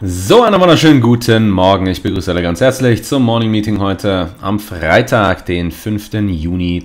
So, einen wunderschönen guten Morgen. Ich begrüße alle ganz herzlich zum Morning Meeting heute am Freitag, den 5. Juni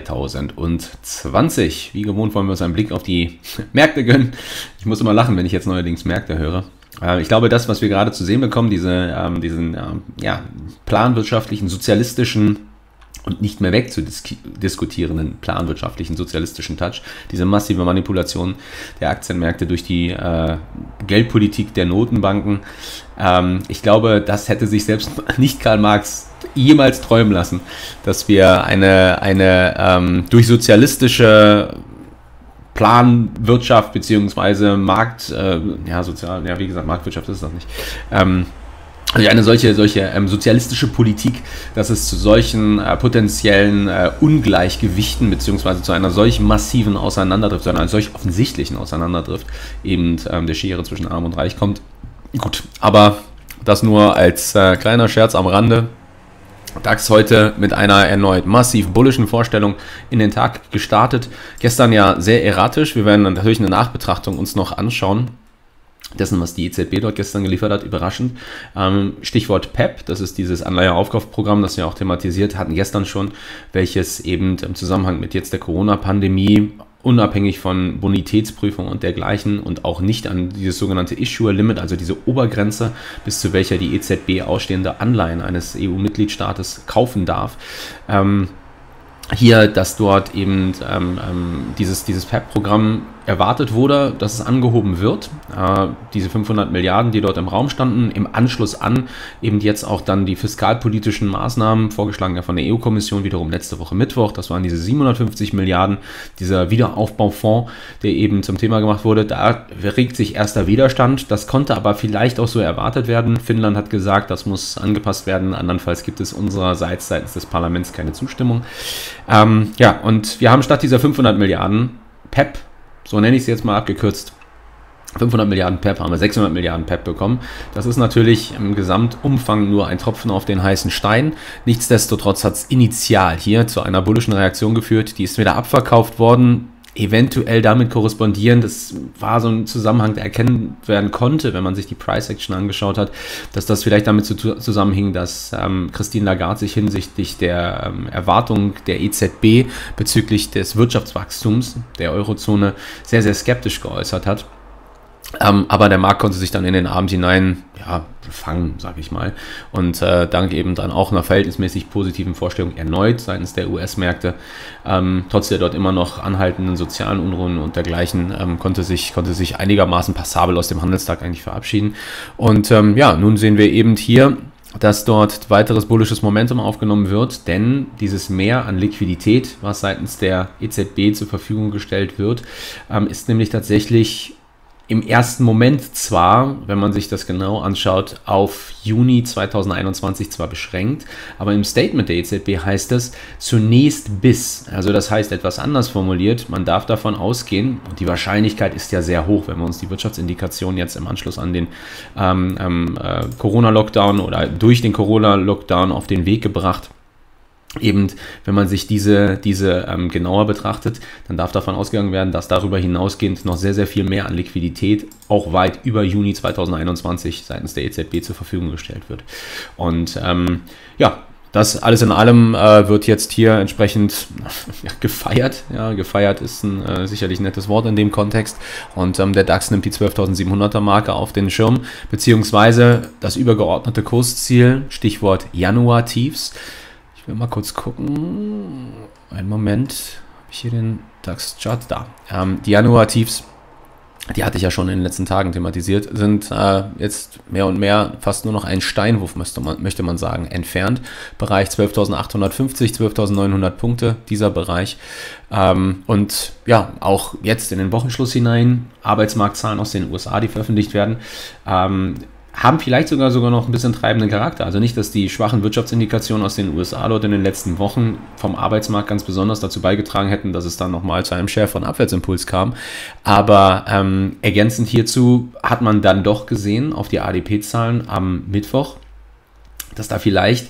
2020. Wie gewohnt wollen wir uns einen Blick auf die Märkte gönnen. Ich muss immer lachen, wenn ich jetzt neuerdings Märkte höre. Ich glaube, das, was wir gerade zu sehen bekommen, diesen planwirtschaftlichen, sozialistischen und nicht mehr wegzudiskutierenden planwirtschaftlichen, sozialistischen Touch, diese massive Manipulation der Aktienmärkte durch die Geldpolitik der Notenbanken. Ich glaube, das hätte sich selbst nicht Karl Marx jemals träumen lassen, dass wir eine durch sozialistische Planwirtschaft beziehungsweise Marktwirtschaft ist das nicht, eine solche sozialistische Politik, dass es zu solchen potenziellen Ungleichgewichten beziehungsweise zu einer solch massiven Auseinanderdrift, zu einer solch offensichtlichen Auseinanderdrift eben der Schere zwischen Arm und Reich kommt. Gut, aber das nur als kleiner Scherz am Rande. DAX heute mit einer erneut massiv bullischen Vorstellung in den Tag gestartet. Gestern ja sehr erratisch. Wir werden dann natürlich eine Nachbetrachtung uns noch anschauen dessen, was die EZB dort gestern geliefert hat, überraschend. Stichwort PEP, das ist dieses Anleiheaufkaufprogramm, das wir auch thematisiert hatten gestern schon, welches eben im Zusammenhang mit jetzt der Corona-Pandemie unabhängig von Bonitätsprüfung und dergleichen und auch nicht an dieses sogenannte Issuer-Limit, also diese Obergrenze, bis zu welcher die EZB ausstehende Anleihen eines EU-Mitgliedstaates kaufen darf. Hier, dass dort eben dieses PEP-Programm erwartet wurde, dass es angehoben wird. Diese 500 Milliarden, die dort im Raum standen, im Anschluss an eben jetzt auch dann die fiskalpolitischen Maßnahmen, vorgeschlagen ja von der EU-Kommission, wiederum letzte Woche Mittwoch, das waren diese 750 Milliarden, dieser Wiederaufbaufonds, der eben zum Thema gemacht wurde. Da regt sich erster Widerstand, das konnte aber vielleicht auch so erwartet werden. Finnland hat gesagt, das muss angepasst werden, andernfalls gibt es unsererseits seitens des Parlaments keine Zustimmung. Und wir haben statt dieser 500 Milliarden PEP, so nenne ich es jetzt mal abgekürzt, 500 Milliarden PEP, haben wir 600 Milliarden PEP bekommen. Das ist natürlich im Gesamtumfang nur ein Tropfen auf den heißen Stein. Nichtsdestotrotz hat es initial hier zu einer bullischen Reaktion geführt. Die ist wieder abverkauft worden. Eventuell damit korrespondieren, das war so ein Zusammenhang, der erkennen werden konnte, wenn man sich die Price Action angeschaut hat, dass das vielleicht damit zusammenhing, dass Christine Lagarde sich hinsichtlich der Erwartung der EZB bezüglich des Wirtschaftswachstums der Eurozone sehr, sehr skeptisch geäußert hat. Aber der Markt konnte sich dann in den Abend hinein fangen, sage ich mal. Und dank eben dann auch einer verhältnismäßig positiven Vorstellung erneut seitens der US-Märkte, trotz der dort immer noch anhaltenden sozialen Unruhen und dergleichen, konnte sich einigermaßen passabel aus dem Handelstag eigentlich verabschieden. Und nun sehen wir eben hier, dass dort weiteres bullisches Momentum aufgenommen wird, denn dieses Mehr an Liquidität, was seitens der EZB zur Verfügung gestellt wird, ist nämlich tatsächlich im ersten Moment zwar, wenn man sich das genau anschaut, auf Juni 2021 zwar beschränkt, aber im Statement der EZB heißt es zunächst bis. Also das heißt etwas anders formuliert, man darf davon ausgehen, und die Wahrscheinlichkeit ist ja sehr hoch, wenn wir uns die Wirtschaftsindikation jetzt im Anschluss an den Corona-Lockdown oder durch den Corona-Lockdown auf den Weg gebracht, eben, wenn man sich diese genauer betrachtet, dann darf davon ausgegangen werden, dass darüber hinausgehend noch sehr, sehr viel mehr an Liquidität auch weit über Juni 2021 seitens der EZB zur Verfügung gestellt wird. Und das alles in allem wird jetzt hier entsprechend gefeiert. Ja, gefeiert ist ein sicherlich nettes Wort in dem Kontext. Und der DAX nimmt die 12.700er Marke auf den Schirm, beziehungsweise das übergeordnete Kursziel, Stichwort Januar-Tiefs. Ich will mal kurz gucken. Einen Moment. Habe ich hier den DAX-Chart? Da. Die Januar-Tiefs, die hatte ich ja schon in den letzten Tagen thematisiert, sind jetzt mehr und mehr fast nur noch ein Steinwurf, möchte man sagen, entfernt. Bereich 12.850, 12.900 Punkte, dieser Bereich. Und ja, auch jetzt in den Wochenschluss hinein, Arbeitsmarktzahlen aus den USA, die veröffentlicht werden, haben vielleicht sogar noch ein bisschen treibenden Charakter. Also nicht, dass die schwachen Wirtschaftsindikationen aus den USA dort in den letzten Wochen vom Arbeitsmarkt ganz besonders dazu beigetragen hätten, dass es dann nochmal zu einem schärferen Abwärtsimpuls kam. Aber ergänzend hierzu hat man dann doch gesehen auf die ADP-Zahlen am Mittwoch, dass da vielleicht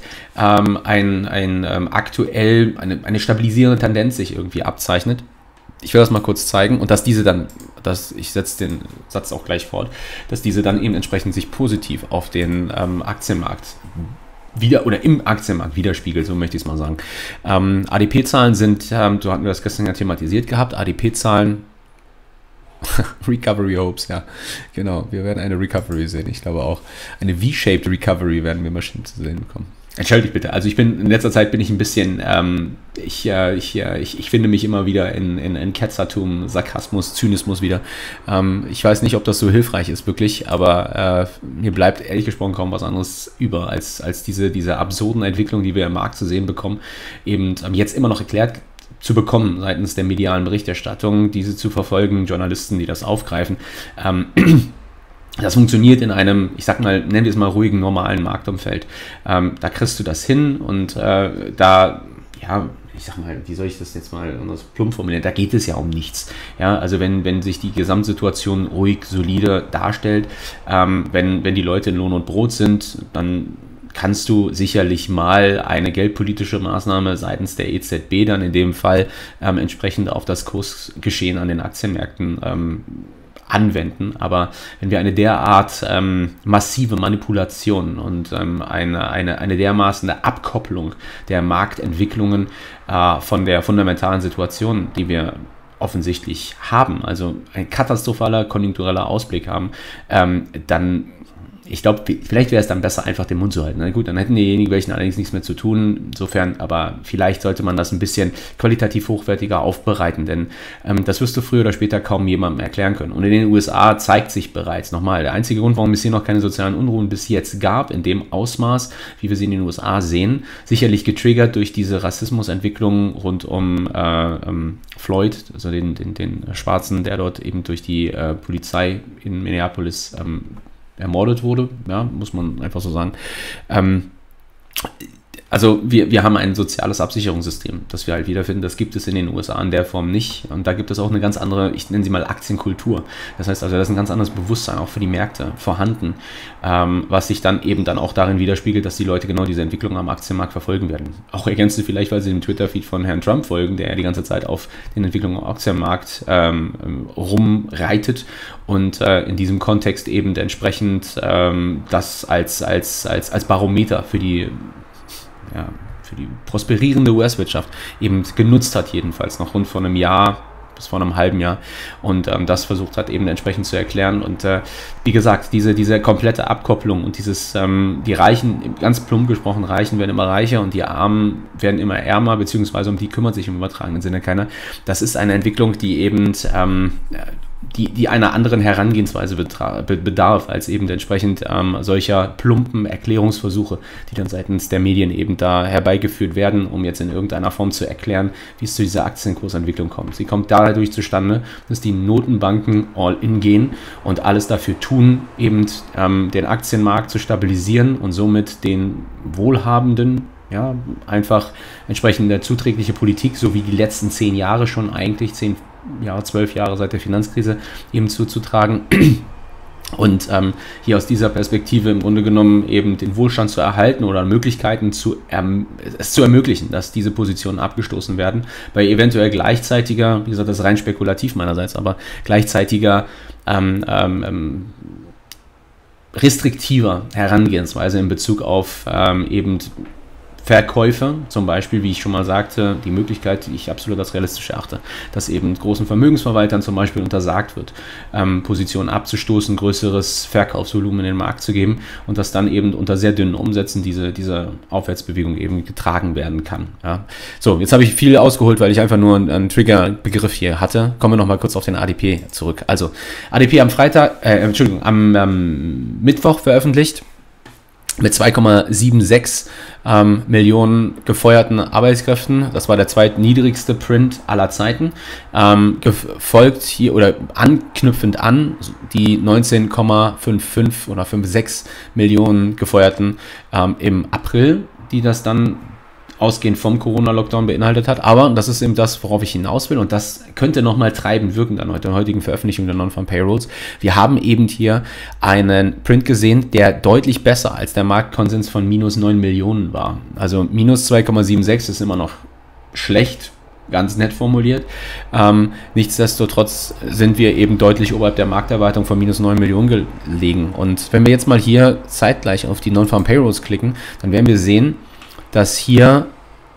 aktuell eine stabilisierende Tendenz sich irgendwie abzeichnet. Ich will das mal kurz zeigen und dass diese dann ich setze den Satz auch gleich fort, dass diese dann eben entsprechend sich positiv auf den Aktienmarkt im Aktienmarkt widerspiegelt, so möchte ich es mal sagen. ADP-Zahlen sind, so hatten wir das gestern ja thematisiert gehabt, ADP-Zahlen, Recovery Hopes, ja, genau, wir werden eine Recovery sehen, ich glaube auch, eine V-shaped Recovery werden wir bestimmt zu sehen bekommen. Entschuldigt bitte, also in letzter Zeit bin ich ein bisschen, ich finde mich immer wieder in Ketzertum, Sarkasmus, Zynismus wieder. Ich weiß nicht, ob das so hilfreich ist, wirklich, aber mir bleibt ehrlich gesprochen kaum was anderes über, als diese absurden Entwicklungen, die wir im Markt zu sehen bekommen, eben jetzt immer noch erklärt zu bekommen seitens der medialen Berichterstattung, diese zu verfolgen, Journalisten, die das aufgreifen. Das funktioniert in einem, ich sag mal, nennen wir es mal ruhigen, normalen Marktumfeld. Da kriegst du das hin und ich sag mal, wie soll ich das jetzt mal anders plump formulieren, da geht es ja um nichts. Ja, also wenn sich die Gesamtsituation ruhig, solide darstellt, wenn die Leute in Lohn und Brot sind, dann kannst du sicherlich mal eine geldpolitische Maßnahme seitens der EZB dann in dem Fall entsprechend auf das Kursgeschehen an den Aktienmärkten anwenden, aber wenn wir eine derart massive Manipulation und eine dermaßen Abkopplung der Marktentwicklungen von der fundamentalen Situation, die wir offensichtlich haben, also ein katastrophaler konjunktureller Ausblick haben, dann ich glaube, vielleicht wäre es dann besser, einfach den Mund zu halten. Na gut, dann hätten diejenigen welchen allerdings nichts mehr zu tun. Insofern, aber vielleicht sollte man das ein bisschen qualitativ hochwertiger aufbereiten, denn das wirst du früher oder später kaum jemandem erklären können. Und in den USA zeigt sich bereits nochmal, der einzige Grund, warum es hier noch keine sozialen Unruhen bis jetzt gab, in dem Ausmaß, wie wir sie in den USA sehen, sicherlich getriggert durch diese Rassismusentwicklung rund um Floyd, also den Schwarzen, der dort eben durch die Polizei in Minneapolis ermordet wurde, ja, muss man einfach so sagen. Also wir haben ein soziales Absicherungssystem, das wir halt wiederfinden. Das gibt es in den USA in der Form nicht. Und da gibt es auch eine ganz andere, ich nenne sie mal Aktienkultur. Das heißt also, da ist ein ganz anderes Bewusstsein auch für die Märkte vorhanden, was sich dann eben dann auch darin widerspiegelt, dass die Leute genau diese Entwicklung am Aktienmarkt verfolgen werden. Auch ergänzt vielleicht, weil sie dem Twitter-Feed von Herrn Trump folgen, der ja die ganze Zeit auf den Entwicklungen am Aktienmarkt rumreitet und in diesem Kontext eben entsprechend das als Barometer für die prosperierende US-Wirtschaft eben genutzt hat, jedenfalls noch rund vor einem Jahr bis vor einem halben Jahr und das versucht hat eben entsprechend zu erklären und wie gesagt, diese komplette Abkopplung und die Reichen, ganz plump gesprochen, Reichen werden immer reicher und die Armen werden immer ärmer, beziehungsweise um die kümmert sich im übertragenen Sinne keiner. Das ist eine Entwicklung, die eben die einer anderen Herangehensweise bedarf, als eben entsprechend solcher plumpen Erklärungsversuche, die dann seitens der Medien eben da herbeigeführt werden, um jetzt in irgendeiner Form zu erklären, wie es zu dieser Aktienkursentwicklung kommt. Sie kommt dadurch zustande, dass die Notenbanken all in gehen und alles dafür tun, eben den Aktienmarkt zu stabilisieren und somit den Wohlhabenden einfach entsprechend der zuträgliche Politik, so wie die letzten 10 Jahre schon eigentlich, 12 Jahre seit der Finanzkrise eben zuzutragen und hier aus dieser Perspektive im Grunde genommen eben den Wohlstand zu erhalten oder Möglichkeiten es zu ermöglichen, dass diese Positionen abgestoßen werden, bei eventuell gleichzeitiger, wie gesagt, das ist rein spekulativ meinerseits, aber gleichzeitiger restriktiver Herangehensweise in Bezug auf eben Verkäufe, zum Beispiel, wie ich schon mal sagte, die Möglichkeit, die ich absolut als realistisch erachte, dass eben großen Vermögensverwaltern zum Beispiel untersagt wird, Positionen abzustoßen, größeres Verkaufsvolumen in den Markt zu geben und dass dann eben unter sehr dünnen Umsätzen diese Aufwärtsbewegung eben getragen werden kann. Ja. So, jetzt habe ich viel ausgeholt, weil ich einfach nur einen Triggerbegriff hier hatte. Kommen wir nochmal kurz auf den ADP zurück. Also, ADP am Mittwoch veröffentlicht, mit 2,76 Millionen gefeuerten Arbeitskräften. Das war der zweitniedrigste Print aller Zeiten. Gefolgt hier oder anknüpfend an die 19,55 oder 56 Millionen gefeuerten im April, die das dann ausgehend vom Corona-Lockdown beinhaltet hat, aber das ist eben das, worauf ich hinaus will und das könnte nochmal treibend wirken an der heutigen Veröffentlichung der Non-Farm Payrolls. Wir haben eben hier einen Print gesehen, der deutlich besser als der Marktkonsens von minus 9 Millionen war. Also minus 2,76 ist immer noch schlecht, ganz nett formuliert. Nichtsdestotrotz sind wir eben deutlich oberhalb der Markterwartung von minus 9 Millionen gelegen. Und wenn wir jetzt mal hier zeitgleich auf die Non-Farm Payrolls klicken, dann werden wir sehen, dass hier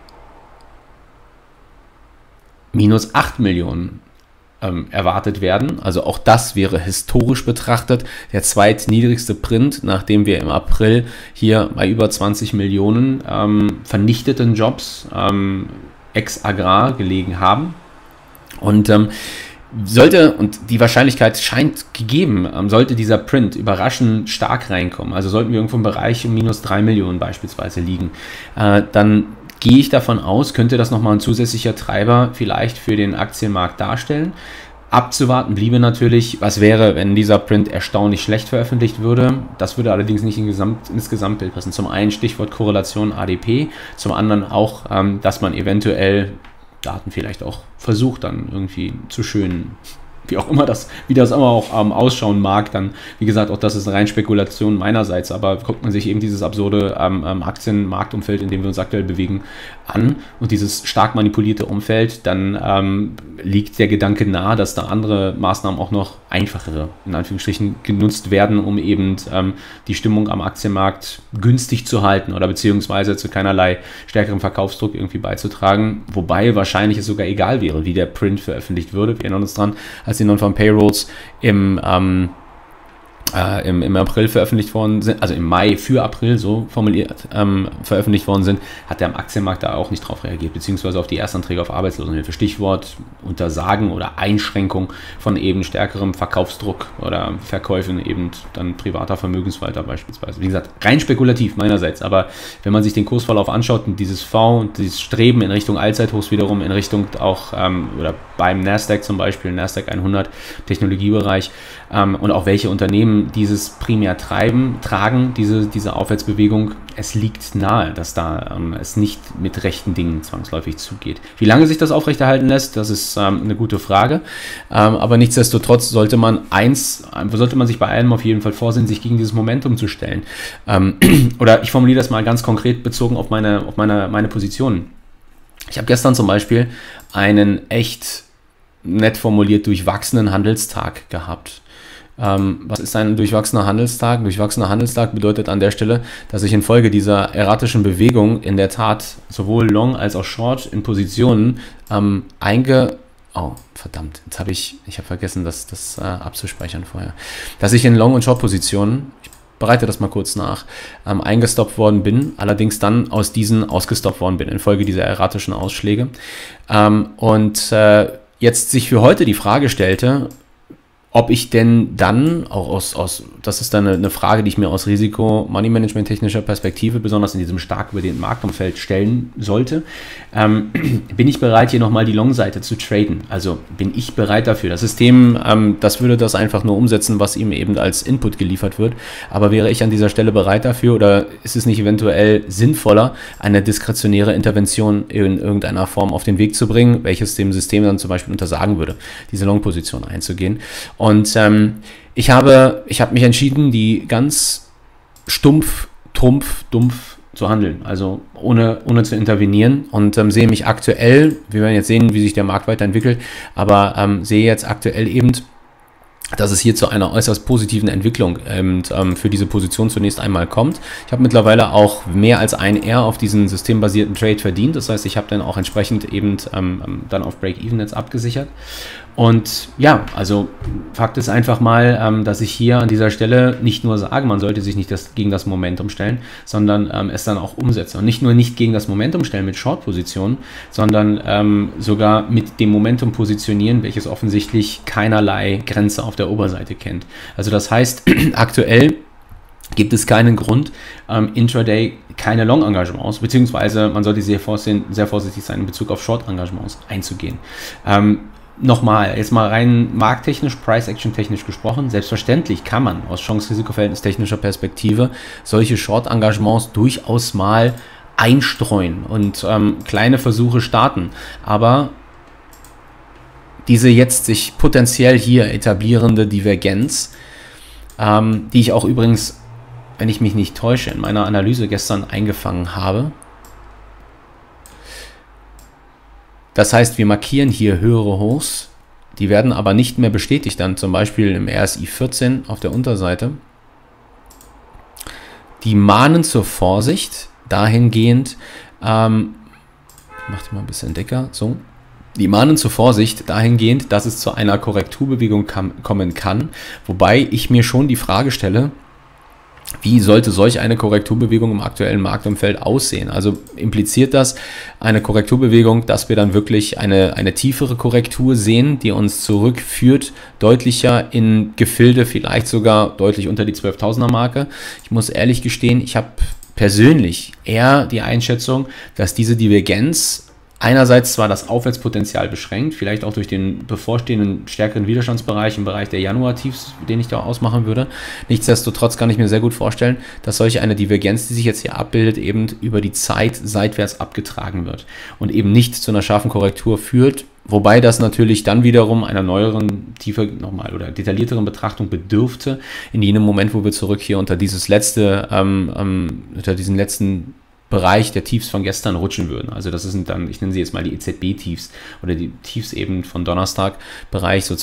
minus 8 Millionen erwartet werden. Also auch das wäre historisch betrachtet der zweitniedrigste Print, nachdem wir im April hier bei über 20 Millionen vernichteten Jobs ex-agrar gelegen haben. Und und die Wahrscheinlichkeit scheint gegeben, sollte dieser Print überraschend stark reinkommen, also sollten wir irgendwo im Bereich um minus 3 Millionen beispielsweise liegen, dann gehe ich davon aus, könnte das nochmal ein zusätzlicher Treiber vielleicht für den Aktienmarkt darstellen. Abzuwarten bliebe natürlich, was wäre, wenn dieser Print erstaunlich schlecht veröffentlicht würde. Das würde allerdings nicht ins Gesamtbild passen. Zum einen Stichwort Korrelation ADP, zum anderen auch, dass man eventuell Daten vielleicht auch versucht dann irgendwie zu schönen, wie das aber auch ausschauen mag, dann, wie gesagt, auch das ist rein Spekulation meinerseits, aber guckt man sich eben dieses absurde Aktienmarktumfeld, in dem wir uns aktuell bewegen, an und dieses stark manipulierte Umfeld, dann liegt der Gedanke nahe, dass da andere Maßnahmen auch noch einfachere, in Anführungsstrichen, genutzt werden, um eben die Stimmung am Aktienmarkt günstig zu halten oder beziehungsweise zu keinerlei stärkerem Verkaufsdruck irgendwie beizutragen, wobei wahrscheinlich es sogar egal wäre, wie der Print veröffentlicht würde. Wir erinnern uns dran, als die Non-Farm Payrolls im April veröffentlicht worden sind, also im Mai für April so formuliert veröffentlicht worden sind, hat der am Aktienmarkt da auch nicht drauf reagiert, beziehungsweise auf die Erstanträge auf Arbeitslosenhilfe. Stichwort Untersagen oder Einschränkung von eben stärkerem Verkaufsdruck oder Verkäufen eben dann privater Vermögensverwalter beispielsweise. Wie gesagt, rein spekulativ meinerseits, aber wenn man sich den Kursverlauf anschaut und dieses V und dieses Streben in Richtung Allzeithochs wiederum, in Richtung auch, oder beim Nasdaq zum Beispiel, Nasdaq 100, Technologiebereich, und auch welche Unternehmen dieses primär tragen, diese Aufwärtsbewegung, es liegt nahe, dass da es nicht mit rechten Dingen zwangsläufig zugeht. Wie lange sich das aufrechterhalten lässt, das ist eine gute Frage, aber nichtsdestotrotz sollte man sich bei allem auf jeden Fall vorsehen, sich gegen dieses Momentum zu stellen. Oder ich formuliere das mal ganz konkret bezogen auf meine Positionen. Ich habe gestern zum Beispiel einen echt nett formuliert durchwachsenen Handelstag gehabt. Was ist ein durchwachsener Handelstag? Durchwachsener Handelstag bedeutet an der Stelle, dass ich infolge dieser erratischen Bewegung in der Tat sowohl Long als auch Short in Positionen oh, verdammt, jetzt habe ich habe vergessen, das abzuspeichern vorher. Dass ich in Long- und Short-Positionen, ich bereite das mal kurz nach, eingestoppt worden bin, allerdings dann aus diesen ausgestoppt worden bin, infolge dieser erratischen Ausschläge. Jetzt sich für heute die Frage stellte, ob ich denn dann auch das ist dann eine Frage, die ich mir aus Risiko-Money-Management-technischer Perspektive, besonders in diesem stark überdehnten Marktumfeld stellen sollte, bin ich bereit, hier nochmal die Long-Seite zu traden? Also bin ich bereit dafür? Das System, das würde das einfach nur umsetzen, was ihm eben als Input geliefert wird, aber wäre ich an dieser Stelle bereit dafür oder ist es nicht eventuell sinnvoller, eine diskretionäre Intervention in irgendeiner Form auf den Weg zu bringen, welches dem System dann zum Beispiel untersagen würde, diese Long-Position einzugehen? Und ich habe mich entschieden, die ganz dumpf zu handeln, also ohne zu intervenieren und sehe mich aktuell, wir werden jetzt sehen, wie sich der Markt weiterentwickelt, aber sehe jetzt aktuell eben, dass es hier zu einer äußerst positiven Entwicklung für diese Position zunächst einmal kommt. Ich habe mittlerweile auch mehr als ein R auf diesen systembasierten Trade verdient, das heißt, ich habe dann auch entsprechend eben dann auf Break-Even jetzt abgesichert. Und ja, also Fakt ist einfach mal, dass ich hier an dieser Stelle nicht nur sage, man sollte sich nicht gegen das Momentum stellen, sondern es dann auch umsetze. Und nicht nur nicht gegen das Momentum stellen mit Short-Positionen, sondern sogar mit dem Momentum positionieren, welches offensichtlich keinerlei Grenze auf der Oberseite kennt. Also das heißt, aktuell gibt es keinen Grund, intraday keine Long-Engagements, beziehungsweise man sollte sehr vorsichtig sein, in Bezug auf Short-Engagements einzugehen. Nochmal, jetzt mal rein markttechnisch, Price-Action-technisch gesprochen, selbstverständlich kann man aus Chance-Risiko-Verhältnis-technischer Perspektive solche Short-Engagements durchaus mal einstreuen und kleine Versuche starten, aber diese jetzt sich potenziell hier etablierende Divergenz, die ich auch übrigens, wenn ich mich nicht täusche, in meiner Analyse gestern eingefangen habe, Das heißt, wir markieren hier höhere Hochs, die werden aber nicht mehr bestätigt, dann zum Beispiel im RSI 14 auf der Unterseite. Die mahnen zur Vorsicht, dahingehend, ich mache die mal ein bisschen dicker, so. Die mahnen zur Vorsicht dahingehend, dass es zu einer Korrekturbewegung kommen kann, wobei ich mir schon die Frage stelle, wie sollte solch eine Korrekturbewegung im aktuellen Marktumfeld aussehen? Also impliziert das eine Korrekturbewegung, dass wir dann wirklich eine tiefere Korrektur sehen, die uns zurückführt, deutlicher in Gefilde, vielleicht sogar deutlich unter die 12.000er Marke? Ich muss ehrlich gestehen, ich habe persönlich eher die Einschätzung, dass diese Divergenz einerseits zwar das Aufwärtspotenzial beschränkt, vielleicht auch durch den bevorstehenden stärkeren Widerstandsbereich im Bereich der Januar-Tiefs, den ich da ausmachen würde. Nichtsdestotrotz kann ich mir sehr gut vorstellen, dass solche eine Divergenz, die sich jetzt hier abbildet, eben über die Zeit seitwärts abgetragen wird und eben nicht zu einer scharfen Korrektur führt, wobei das natürlich dann wiederum einer neueren, tiefer nochmal oder detaillierteren Betrachtung bedürfte, in jenem Moment, wo wir zurück hier unter dieses letzte, unter diesen letzten Bereich der Tiefs von gestern rutschen würden. Also das sind dann, ich nenne sie jetzt mal die EZB-Tiefs oder die Tiefs eben von Donnerstag, Bereich so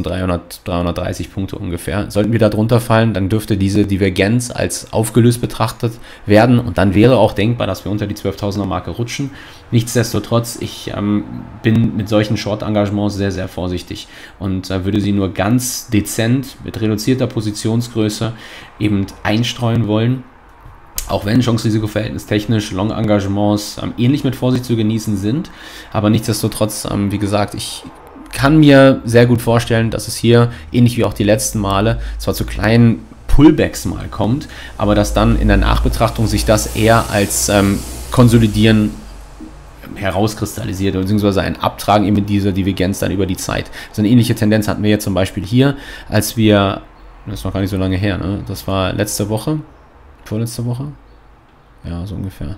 12.330 Punkte ungefähr. Sollten wir da drunter fallen, dann dürfte diese Divergenz als aufgelöst betrachtet werden und dann wäre auch denkbar, dass wir unter die 12.000er Marke rutschen. Nichtsdestotrotz, ich bin mit solchen Short-Engagements sehr, sehr vorsichtig und würde sie nur ganz dezent mit reduzierter Positionsgröße eben einstreuen wollen. Auch wenn Chance-Risiko-Verhältnis technisch Long-Engagements ähnlich mit Vorsicht zu genießen sind, aber nichtsdestotrotz, wie gesagt, ich kann mir sehr gut vorstellen, dass es hier, ähnlich wie auch die letzten Male, zwar zu kleinen Pullbacks mal kommt, aber dass dann in der Nachbetrachtung sich das eher als Konsolidieren herauskristallisiert, beziehungsweise ein Abtragen eben mit dieser Divergenz dann über die Zeit. So eine ähnliche Tendenz hatten wir jetzt zum Beispiel hier, als wir, das ist noch gar nicht so lange her, ne? Das war letzte Woche, vorletzte Woche? Ja, so ungefähr.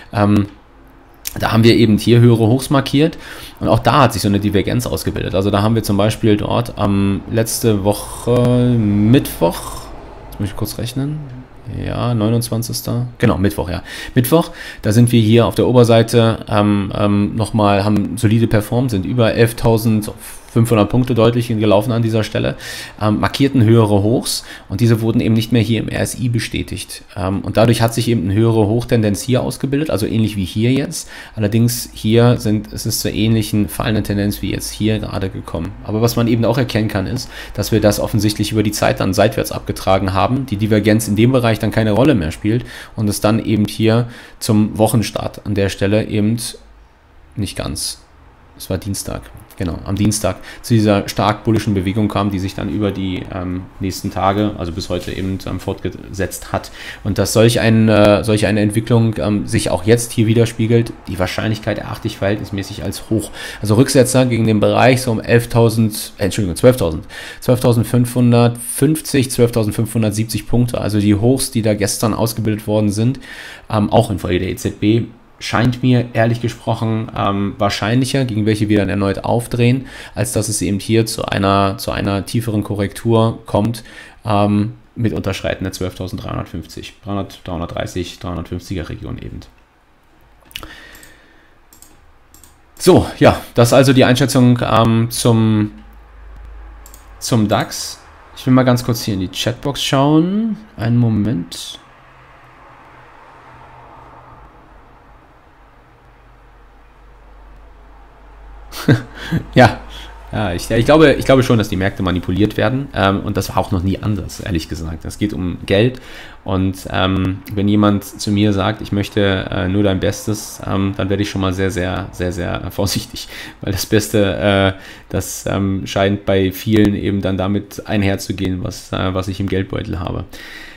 Da haben wir eben hier höhere Hochs markiert und auch da hat sich so eine Divergenz ausgebildet. Also da haben wir zum Beispiel dort letzte Woche Mittwoch, jetzt muss ich kurz rechnen, ja, 29. Genau, Mittwoch, ja. Mittwoch, da sind wir hier auf der Oberseite nochmal, haben solide performt, sind über 11.500 Punkte deutlich gelaufen an dieser Stelle, markierten höhere Hochs und diese wurden eben nicht mehr hier im RSI bestätigt. Und dadurch hat sich eben eine höhere Hochtendenz hier ausgebildet, also ähnlich wie hier jetzt. Allerdings hier ist es zur ähnlichen fallenden Tendenz wie jetzt hier gerade gekommen. Aber was man eben auch erkennen kann, ist, dass wir das offensichtlich über die Zeit dann seitwärts abgetragen haben, die Divergenz in dem Bereich dann keine Rolle mehr spielt und es dann eben hier zum Wochenstart an der Stelle eben nicht ganz. Es war Dienstag. Genau, am Dienstag zu dieser stark bullischen Bewegung kam, die sich dann über die nächsten Tage, also bis heute eben fortgesetzt hat. Und dass solch eine Entwicklung sich auch jetzt hier widerspiegelt, die Wahrscheinlichkeit erachte ich verhältnismäßig als hoch. Also Rücksetzer gegen den Bereich so um 12.550, 12.570 Punkte, also die Hochs, die da gestern ausgebildet worden sind, auch infolge der EZB, scheint mir ehrlich gesprochen wahrscheinlicher, gegen welche wir dann erneut aufdrehen, als dass es eben hier zu einer tieferen Korrektur kommt mit Unterschreiten der 12.350, 330, 350er Region eben. So, ja, das ist also die Einschätzung zum DAX. Ich will mal ganz kurz hier in die Chatbox schauen. Einen Moment. Ja, ich glaube schon, dass die Märkte manipuliert werden und das war auch noch nie anders, ehrlich gesagt. Es geht um Geld und wenn jemand zu mir sagt, ich möchte nur dein Bestes, dann werde ich schon mal sehr, sehr, sehr, sehr vorsichtig, weil das Beste, das scheint bei vielen eben dann damit einherzugehen, was ich im Geldbeutel habe.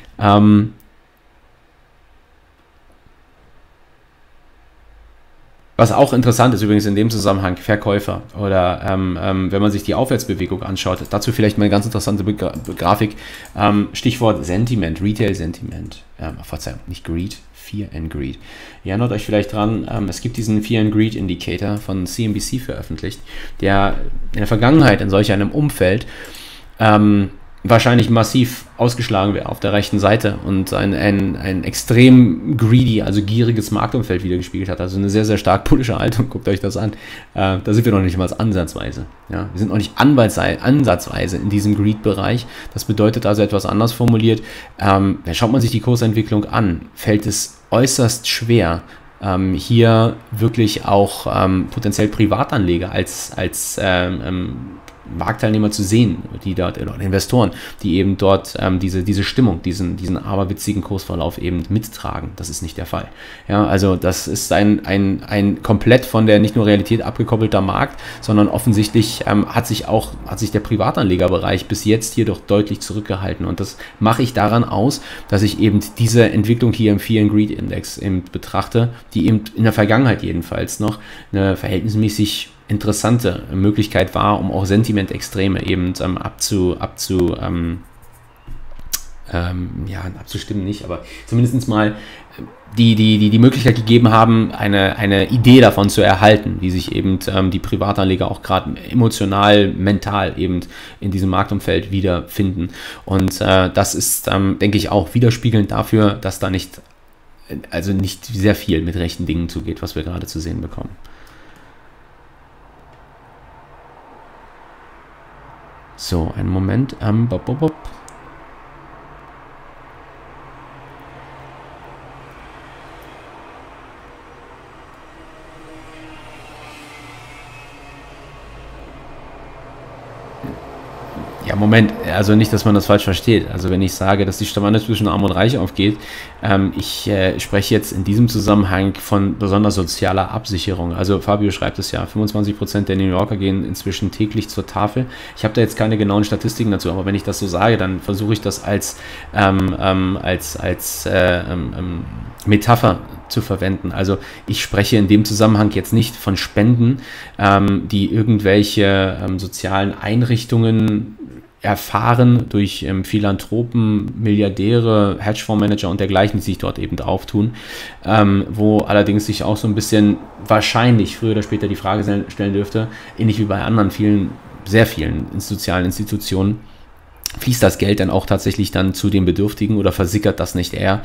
Was auch interessant ist übrigens in dem Zusammenhang, Verkäufer oder wenn man sich die Aufwärtsbewegung anschaut, dazu vielleicht mal eine ganz interessante Grafik, Stichwort Sentiment, Retail-Sentiment, Verzeihung, nicht Greed, Fear and Greed. Ihr erinnert euch vielleicht dran, es gibt diesen Fear and Greed Indicator von CNBC veröffentlicht, der in der Vergangenheit in solch einem Umfeld wahrscheinlich massiv ausgeschlagen wäre auf der rechten Seite und ein extrem greedy, also gieriges Marktumfeld wiedergespiegelt hat. Also eine sehr, sehr stark bullische Haltung. Guckt euch das an. Da sind wir noch nicht mal ansatzweise. Ja? Wir sind noch nicht ansatzweise in diesem Greed-Bereich. Das bedeutet also etwas anders formuliert. Schaut man sich die Kursentwicklung an, fällt es äußerst schwer, hier wirklich auch potenziell Privatanleger als Marktteilnehmer zu sehen, die dort, oder Investoren, die eben dort diese Stimmung, diesen aberwitzigen Kursverlauf eben mittragen. Das ist nicht der Fall. Ja, also das ist ein komplett von der nicht nur Realität abgekoppelter Markt, sondern offensichtlich hat sich der Privatanlegerbereich bis jetzt hier doch deutlich zurückgehalten. Und das mache ich daran aus, dass ich eben diese Entwicklung hier im Fear and Greed Index eben betrachte, die eben in der Vergangenheit jedenfalls noch eine verhältnismäßig interessante Möglichkeit war, um auch Sentimentextreme eben abzustimmen nicht, aber zumindest mal die Möglichkeit gegeben haben, eine Idee davon zu erhalten, wie sich eben die Privatanleger auch gerade emotional, mental eben in diesem Marktumfeld wiederfinden. Und das ist, denke ich, auch widerspiegelnd dafür, dass da nicht sehr viel mit rechten Dingen zugeht, was wir gerade zu sehen bekommen. So, einen Moment. Ja, Moment, also nicht, dass man das falsch versteht. Also wenn ich sage, dass die Spanne zwischen Arm und Reich aufgeht, ich spreche jetzt in diesem Zusammenhang von besonders sozialer Absicherung. Also Fabio schreibt es ja, 25% der New Yorker gehen inzwischen täglich zur Tafel. Ich habe da jetzt keine genauen Statistiken dazu, aber wenn ich das so sage, dann versuche ich das als Metapher zu verwenden. Also ich spreche in dem Zusammenhang jetzt nicht von Spenden, die irgendwelche sozialen Einrichtungen erfahren durch Philanthropen, Milliardäre, Hedgefondsmanager und dergleichen, die sich dort eben auftun, wo allerdings sich auch so ein bisschen wahrscheinlich früher oder später die Frage stellen dürfte, ähnlich wie bei anderen sehr vielen sozialen Institutionen, fließt das Geld dann auch tatsächlich dann zu den Bedürftigen oder versickert das nicht eher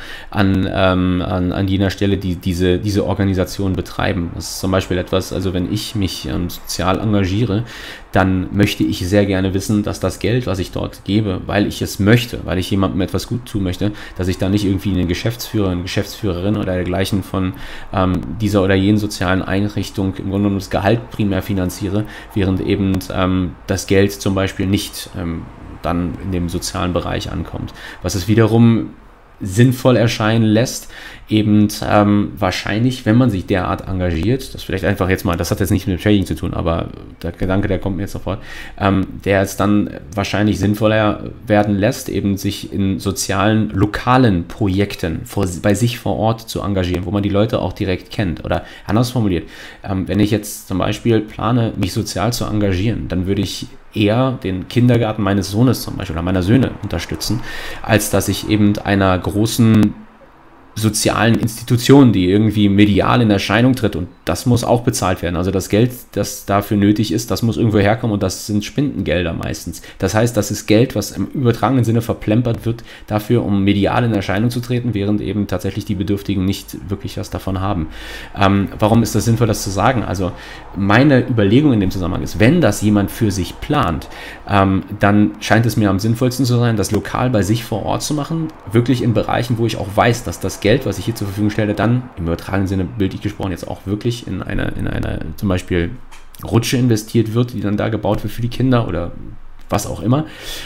an jener Stelle, die diese Organisationen betreiben? Das ist zum Beispiel etwas, also wenn ich mich sozial engagiere, dann möchte ich sehr gerne wissen, dass das Geld, was ich dort gebe, weil ich es möchte, weil ich jemandem etwas gut tun möchte, dass ich da nicht irgendwie einen Geschäftsführer, eine Geschäftsführerin oder dergleichen von dieser oder jenen sozialen Einrichtung im Grunde genommen das Gehalt primär finanziere, während eben das Geld zum Beispiel nicht dann in dem sozialen Bereich ankommt. Was es wiederum sinnvoll erscheinen lässt, eben wahrscheinlich, wenn man sich derart engagiert, das vielleicht einfach jetzt mal, das hat jetzt nicht mit Trading zu tun, aber der Gedanke, der kommt mir jetzt sofort, der es dann wahrscheinlich sinnvoller werden lässt, eben sich in sozialen, lokalen Projekten bei sich vor Ort zu engagieren, wo man die Leute auch direkt kennt. Oder anders formuliert, wenn ich jetzt zum Beispiel plane, mich sozial zu engagieren, dann würde ich eher den Kindergarten meines Sohnes zum Beispiel oder meiner Söhne unterstützen, als dass ich eben einer großen sozialen Institution, die irgendwie medial in Erscheinung tritt, und das muss auch bezahlt werden. Also das Geld, das dafür nötig ist, das muss irgendwo herkommen, und das sind Spendengelder meistens. Das heißt, das ist Geld, was im übertragenen Sinne verplempert wird, dafür, um medial in Erscheinung zu treten, während eben tatsächlich die Bedürftigen nicht wirklich was davon haben. Warum ist das sinnvoll, das zu sagen? Also meine Überlegung in dem Zusammenhang ist, wenn das jemand für sich plant, dann scheint es mir am sinnvollsten zu sein, das lokal bei sich vor Ort zu machen, wirklich in Bereichen, wo ich auch weiß, dass das Geld, was ich hier zur Verfügung stelle, dann im übertragenen Sinne, bildlich gesprochen, jetzt auch wirklich in eine zum Beispiel Rutsche investiert wird, die dann da gebaut wird für die Kinder oder was auch immer.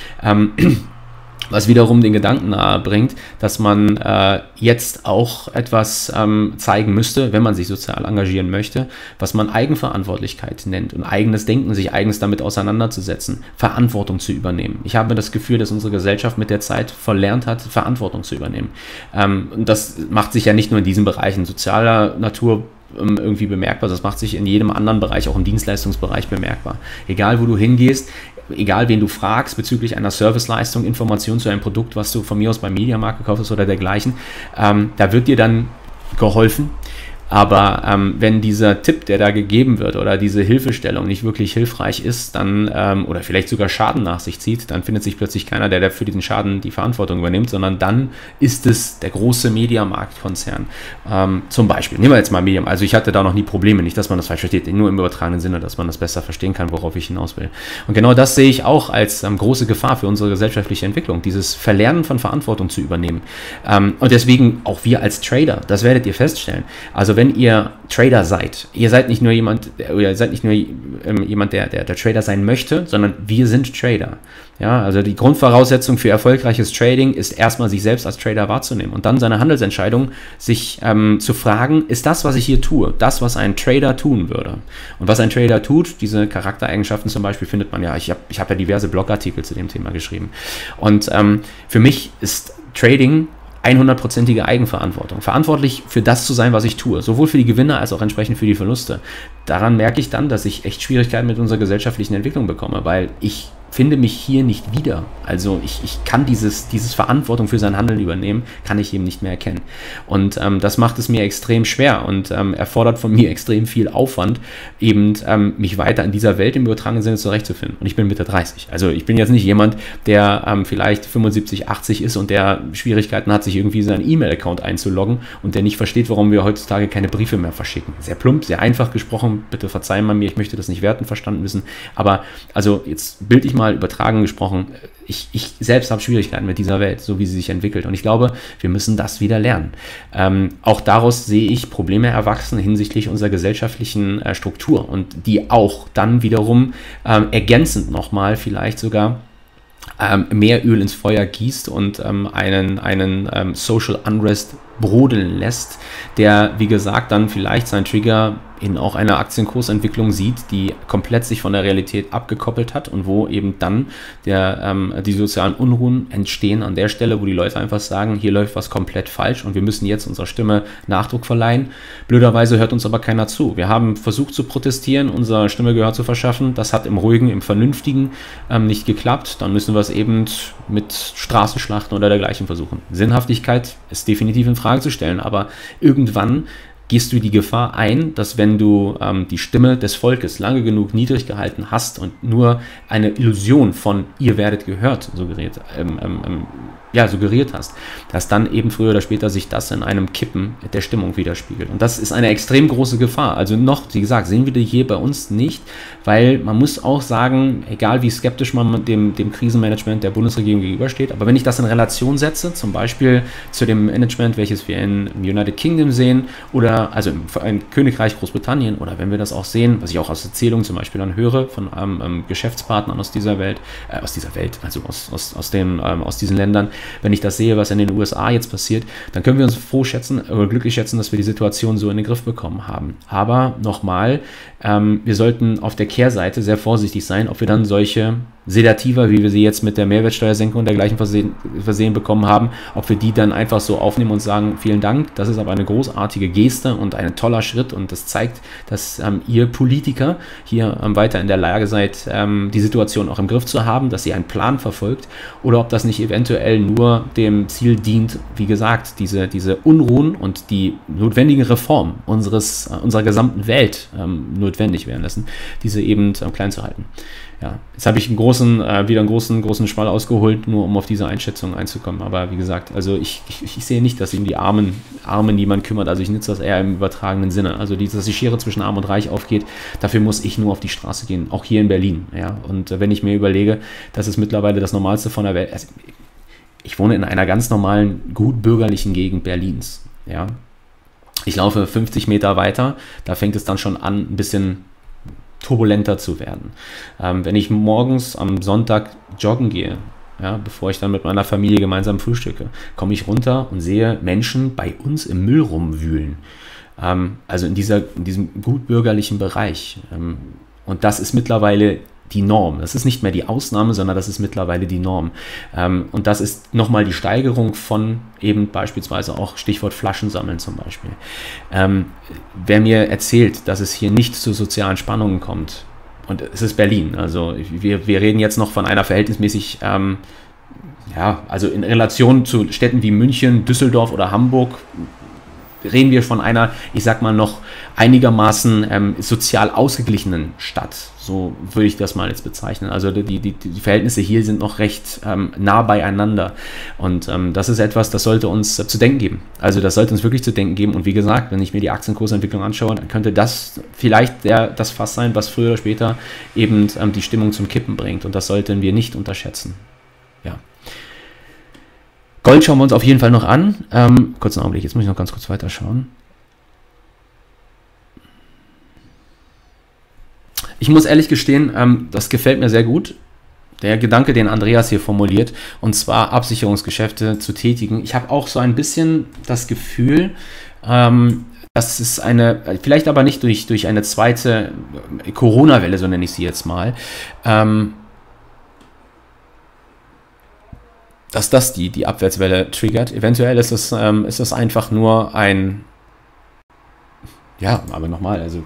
Was wiederum den Gedanken nahe bringt, dass man jetzt auch etwas zeigen müsste, wenn man sich sozial engagieren möchte, was man Eigenverantwortlichkeit nennt und eigenes Denken, sich eigens damit auseinanderzusetzen, Verantwortung zu übernehmen. Ich habe das Gefühl, dass unsere Gesellschaft mit der Zeit verlernt hat, Verantwortung zu übernehmen. Und das macht sich ja nicht nur in diesen Bereichen sozialer Natur irgendwie bemerkbar, das macht sich in jedem anderen Bereich, auch im Dienstleistungsbereich bemerkbar. Egal, wo du hingehst, egal, wen du fragst bezüglich einer Serviceleistung, Informationen zu einem Produkt, was du von mir aus beim Mediamarkt gekauft hast oder dergleichen, da wird dir dann geholfen, Aber wenn dieser Tipp, der da gegeben wird oder diese Hilfestellung nicht wirklich hilfreich ist, dann oder vielleicht sogar Schaden nach sich zieht, dann findet sich plötzlich keiner, der für diesen Schaden die Verantwortung übernimmt, sondern dann ist es der große Mediamarktkonzern. Zum Beispiel, nehmen wir jetzt mal Medium, also ich hatte da noch nie Probleme, nicht, dass man das falsch versteht, nur im übertragenen Sinne, dass man das besser verstehen kann, worauf ich hinaus will. Und genau das sehe ich auch als große Gefahr für unsere gesellschaftliche Entwicklung, dieses Verlernen von Verantwortung zu übernehmen. Und deswegen auch wir als Trader, das werdet ihr feststellen. Also wenn ihr Trader seid, ihr seid nicht nur jemand, der Trader sein möchte, sondern wir sind Trader. Ja, also die Grundvoraussetzung für erfolgreiches Trading ist erstmal sich selbst als Trader wahrzunehmen und dann seine Handelsentscheidung sich zu fragen, ist das, was ich hier tue, das, was ein Trader tun würde? Und was ein Trader tut, diese Charaktereigenschaften zum Beispiel findet man ja, ich hab ja diverse Blogartikel zu dem Thema geschrieben. Und für mich ist Trading 100%ige Eigenverantwortung. Verantwortlich für das zu sein, was ich tue. Sowohl für die Gewinne als auch entsprechend für die Verluste. Daran merke ich dann, dass ich echt Schwierigkeiten mit unserer gesellschaftlichen Entwicklung bekomme, weil ich finde mich hier nicht wieder. Also ich kann dieses Verantwortung für sein Handeln übernehmen, kann ich eben nicht mehr erkennen. Und das macht es mir extrem schwer und erfordert von mir extrem viel Aufwand, eben mich weiter in dieser Welt im übertragenen Sinne zurechtzufinden. Und ich bin Mitte 30. Also ich bin jetzt nicht jemand, der vielleicht 75, 80 ist und der Schwierigkeiten hat, sich irgendwie seinen E-Mail-Account einzuloggen und der nicht versteht, warum wir heutzutage keine Briefe mehr verschicken. Sehr plump, sehr einfach gesprochen. Bitte verzeihen man mir, ich möchte das nicht werten verstanden wissen. Aber also jetzt bildlich mal übertragen gesprochen, ich selbst habe Schwierigkeiten mit dieser Welt, so wie sie sich entwickelt. Und ich glaube, wir müssen das wieder lernen. Auch daraus sehe ich Probleme erwachsen hinsichtlich unserer gesellschaftlichen Struktur und die auch dann wiederum ergänzend nochmal vielleicht sogar mehr Öl ins Feuer gießt und einen Social Unrest brodeln lässt, der, wie gesagt, dann vielleicht seinen Trigger in auch einer Aktienkursentwicklung sieht, die komplett sich von der Realität abgekoppelt hat und wo eben dann die sozialen Unruhen entstehen an der Stelle, wo die Leute einfach sagen, hier läuft was komplett falsch und wir müssen jetzt unserer Stimme Nachdruck verleihen. Blöderweise hört uns aber keiner zu. Wir haben versucht zu protestieren, unserer Stimme Gehör zu verschaffen. Das hat im Ruhigen, im Vernünftigen nicht geklappt. Dann müssen wir es eben mit Straßenschlachten oder dergleichen versuchen. Sinnhaftigkeit ist definitiv in Frage zu stellen, aber irgendwann gehst du die Gefahr ein, dass wenn du die Stimme des Volkes lange genug niedrig gehalten hast und nur eine Illusion von ihr werdet gehört suggeriert hast, dass dann eben früher oder später sich das in einem Kippen der Stimmung widerspiegelt. Und das ist eine extrem große Gefahr. Also noch, wie gesagt, sehen wir die hier bei uns nicht, weil man muss auch sagen, egal wie skeptisch man dem Krisenmanagement der Bundesregierung gegenübersteht, aber wenn ich das in Relation setze, zum Beispiel zu dem Management, welches wir in United Kingdom sehen oder also im Königreich Großbritannien oder wenn wir das auch sehen, was ich auch aus Erzählungen zum Beispiel dann höre von Geschäftspartnern aus dieser Welt, also aus diesen Ländern, wenn ich das sehe, was in den USA jetzt passiert, dann können wir uns froh schätzen oder glücklich schätzen, dass wir die Situation so in den Griff bekommen haben. Aber nochmal, wir sollten auf der Kehrseite sehr vorsichtig sein, ob wir dann solche Sedativa, wie wir sie jetzt mit der Mehrwertsteuersenkung und dergleichen versehen bekommen haben, ob wir die dann einfach so aufnehmen und sagen, vielen Dank, das ist aber eine großartige Geste und ein toller Schritt und das zeigt, dass ihr Politiker hier weiter in der Lage seid, die Situation auch im Griff zu haben, dass ihr einen Plan verfolgt oder ob das nicht eventuell nur dem Ziel dient, wie gesagt, diese Unruhen und die notwendigen Reformen unserer gesamten Welt notwendig werden lassen, diese eben klein zu halten. Ja, jetzt habe ich wieder einen großen Schwall ausgeholt, nur um auf diese Einschätzung einzukommen. Aber wie gesagt, also ich sehe nicht, dass eben die Armen niemand kümmert. Also ich nutze das eher im übertragenen Sinne. Also dass die Schere zwischen Arm und Reich aufgeht, dafür muss ich nur auf die Straße gehen, auch hier in Berlin. Ja, und wenn ich mir überlege, dass es mittlerweile das Normalste von der Welt ist. Also ich wohne in einer ganz normalen, gut bürgerlichen Gegend Berlins. Ja, ich laufe 50 Meter weiter, da fängt es dann schon an, ein bisschen turbulenter zu werden. Wenn ich morgens am Sonntag joggen gehe, ja, bevor ich dann mit meiner Familie gemeinsam frühstücke, komme ich runter und sehe Menschen bei uns im Müll rumwühlen. Also in diesem gutbürgerlichen Bereich. Und das ist mittlerweile die Norm. Das ist nicht mehr die Ausnahme, sondern das ist mittlerweile die Norm. Und das ist nochmal die Steigerung von eben beispielsweise auch Stichwort Flaschensammeln zum Beispiel. Wer mir erzählt, dass es hier nicht zu sozialen Spannungen kommt, und es ist Berlin, also wir reden jetzt noch von einer verhältnismäßig, also in Relation zu Städten wie München, Düsseldorf oder Hamburg, reden wir von einer, ich sag mal, noch einigermaßen sozial ausgeglichenen Stadt. So würde ich das mal jetzt bezeichnen. Also die Verhältnisse hier sind noch recht nah beieinander. Und das ist etwas, das sollte uns zu denken geben. Also das sollte uns wirklich zu denken geben. Und wie gesagt, wenn ich mir die Aktienkursentwicklung anschaue, dann könnte das vielleicht das Fass sein, was früher oder später eben die Stimmung zum Kippen bringt. Und das sollten wir nicht unterschätzen. Ja. Gold schauen wir uns auf jeden Fall noch an. Kurzen Augenblick, jetzt muss ich noch ganz kurz weiterschauen. Ich muss ehrlich gestehen, das gefällt mir sehr gut. Der Gedanke, den Andreas hier formuliert, und zwar Absicherungsgeschäfte zu tätigen. Ich habe auch so ein bisschen das Gefühl, dass es vielleicht aber nicht durch eine zweite Corona-Welle, so nenne ich sie jetzt mal, dass das die Abwärtswelle triggert. Eventuell ist es einfach nur aber nochmal, also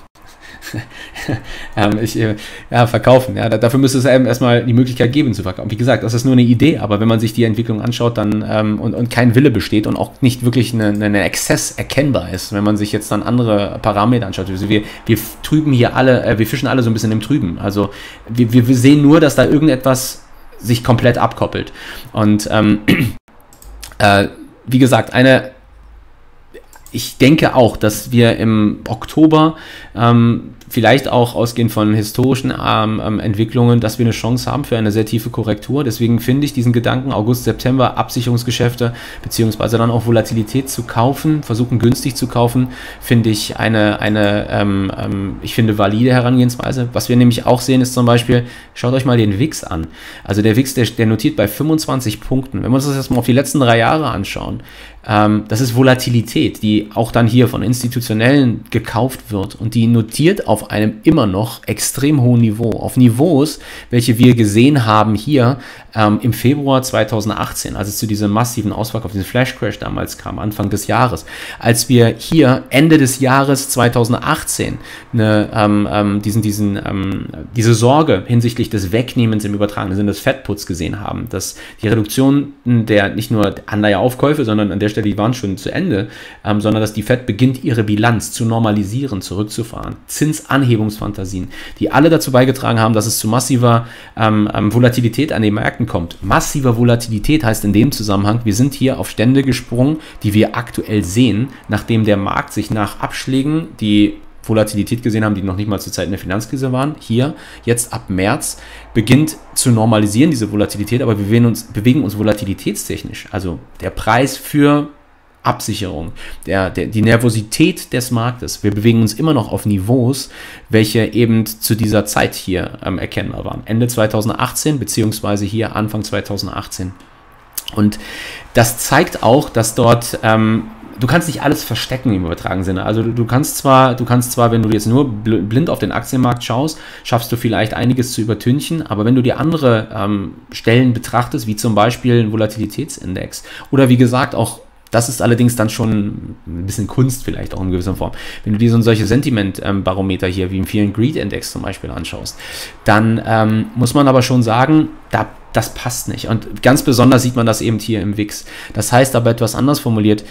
verkaufen. Ja, dafür müsste es eben erstmal die Möglichkeit geben zu verkaufen. Wie gesagt, das ist nur eine Idee, aber wenn man sich die Entwicklung anschaut, dann und kein Wille besteht und auch nicht wirklich eine Exzess erkennbar ist, wenn man sich jetzt dann andere Parameter anschaut. Also wir trüben hier alle, wir fischen alle so ein bisschen im Trüben. Also wir sehen nur, dass da irgendetwas sich komplett abkoppelt. Und wie gesagt, ich denke auch, dass wir im Oktober vielleicht auch ausgehend von historischen Entwicklungen, dass wir eine Chance haben für eine sehr tiefe Korrektur. Deswegen finde ich diesen Gedanken, August, September Absicherungsgeschäfte beziehungsweise dann auch Volatilität zu kaufen, versuchen günstig zu kaufen, finde ich ich finde valide Herangehensweise. Was wir nämlich auch sehen, ist zum Beispiel, schaut euch mal den WIX an. Also der WIX, der notiert bei 25 Punkten. Wenn wir uns das jetzt mal auf die letzten 3 Jahre anschauen, das ist Volatilität, die auch dann hier von Institutionellen gekauft wird und die notiert auf einem immer noch extrem hohen Niveau, auf Niveaus, welche wir gesehen haben hier im Februar 2018, als es zu diesem massiven Ausverkauf, diesen Flash Crash damals kam, Anfang des Jahres, als wir hier Ende des Jahres 2018 diese Sorge hinsichtlich des Wegnehmens im übertragenen Sinne des Fettputs gesehen haben, dass die Reduktion der nicht nur Anleiheaufkäufe, sondern an der Stelle, die waren schon zu Ende, sondern dass die Fed beginnt, ihre Bilanz zu normalisieren, zurückzufahren. Zinsanhebungsfantasien, die alle dazu beigetragen haben, dass es zu massiver Volatilität an den Märkten kommt. Massiver Volatilität heißt in dem Zusammenhang, wir sind hier auf Stände gesprungen, die wir aktuell sehen, nachdem der Markt sich nach Abschlägen, die Volatilität gesehen haben, die noch nicht mal zur Zeit in der Finanzkrise waren, hier jetzt ab März beginnt zu normalisieren, diese Volatilität, aber wir bewegen uns volatilitätstechnisch, also der Preis für Absicherung, die Nervosität des Marktes. Wir bewegen uns immer noch auf Niveaus, welche eben zu dieser Zeit hier erkennbar waren. Ende 2018 beziehungsweise hier Anfang 2018. Und das zeigt auch, dass dort du kannst nicht alles verstecken im übertragenen Sinne. Also du kannst zwar, wenn du jetzt nur blind auf den Aktienmarkt schaust, schaffst du vielleicht einiges zu übertünchen, aber wenn du dir andere Stellen betrachtest, wie zum Beispiel ein Volatilitätsindex oder wie gesagt auch, das ist allerdings dann schon ein bisschen Kunst vielleicht auch in gewisser Form. Wenn du dir so solche Sentiment-Barometer hier wie im Fear and Greed Index zum Beispiel anschaust, dann muss man aber schon sagen, das passt nicht. Und ganz besonders sieht man das eben hier im WIX. Das heißt aber etwas anders formuliert,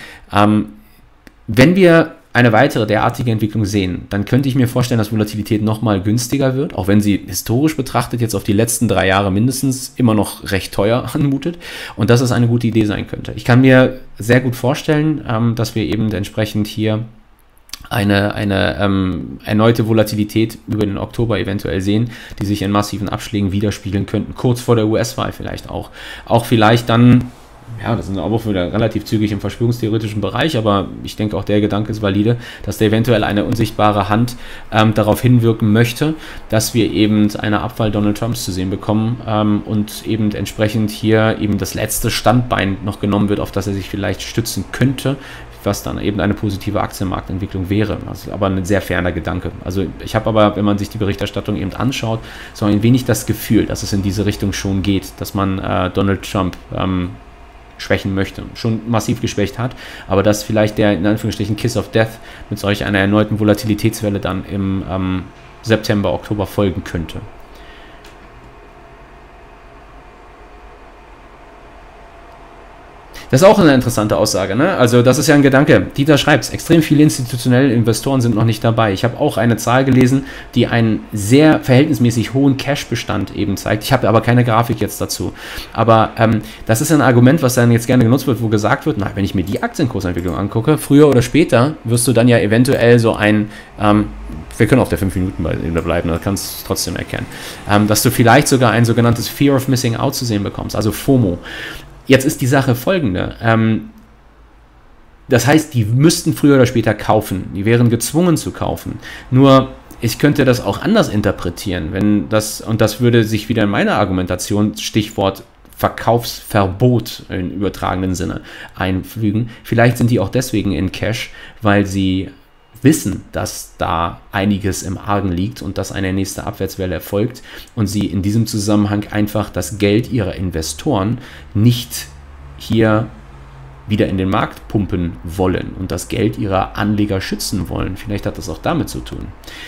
wenn wir eine weitere derartige Entwicklung sehen, dann könnte ich mir vorstellen, dass Volatilität nochmal günstiger wird, auch wenn sie historisch betrachtet jetzt auf die letzten 3 Jahre mindestens immer noch recht teuer anmutet und dass es eine gute Idee sein könnte. Ich kann mir sehr gut vorstellen, dass wir eben entsprechend hier eine erneute Volatilität über den Oktober eventuell sehen, die sich in massiven Abschlägen widerspiegeln könnten, kurz vor der US-Wahl vielleicht auch. Auch vielleicht dann, ja, das sind auch wieder relativ zügig im verschwörungstheoretischen Bereich, aber ich denke auch der Gedanke ist valide, dass da eventuell eine unsichtbare Hand darauf hinwirken möchte, dass wir eben eine Abwahl Donald Trumps zu sehen bekommen und eben entsprechend hier eben das letzte Standbein noch genommen wird, auf das er sich vielleicht stützen könnte, was dann eben eine positive Aktienmarktentwicklung wäre. Also aber ein sehr ferner Gedanke. Also ich habe aber, wenn man sich die Berichterstattung eben anschaut, so ein wenig das Gefühl, dass es in diese Richtung schon geht, dass man Donald Trump schwächen möchte, schon massiv geschwächt hat, aber dass vielleicht der in Anführungsstrichen Kiss of Death mit solch einer erneuten Volatilitätswelle dann im September, Oktober folgen könnte. Das ist auch eine interessante Aussage, ne? Also das ist ja ein Gedanke. Dieter schreibt, extrem viele institutionelle Investoren sind noch nicht dabei. Ich habe auch eine Zahl gelesen, die einen sehr verhältnismäßig hohen Cash-Bestand eben zeigt. Ich habe aber keine Grafik jetzt dazu. Aber das ist ein Argument, was dann jetzt gerne genutzt wird, wo gesagt wird, na, wenn ich mir die Aktienkursentwicklung angucke, früher oder später wirst du dann ja eventuell so ein, wir können auf der 5 Minuten bleiben, da kannst du es trotzdem erkennen, dass du vielleicht sogar ein sogenanntes Fear of Missing Out zu sehen bekommst, also FOMO. Jetzt ist die Sache folgende. Das heißt, die müssten früher oder später kaufen. Die wären gezwungen zu kaufen. Nur, ich könnte das auch anders interpretieren, und das würde sich wieder in meiner Argumentation, Stichwort Verkaufsverbot im übertragenen Sinne, einfügen. Vielleicht sind die auch deswegen in Cash, weil sie wissen, dass da einiges im Argen liegt und dass eine nächste Abwärtswelle erfolgt und sie in diesem Zusammenhang einfach das Geld ihrer Investoren nicht hier wieder in den Markt pumpen wollen und das Geld ihrer Anleger schützen wollen. Vielleicht hat das auch damit zu tun.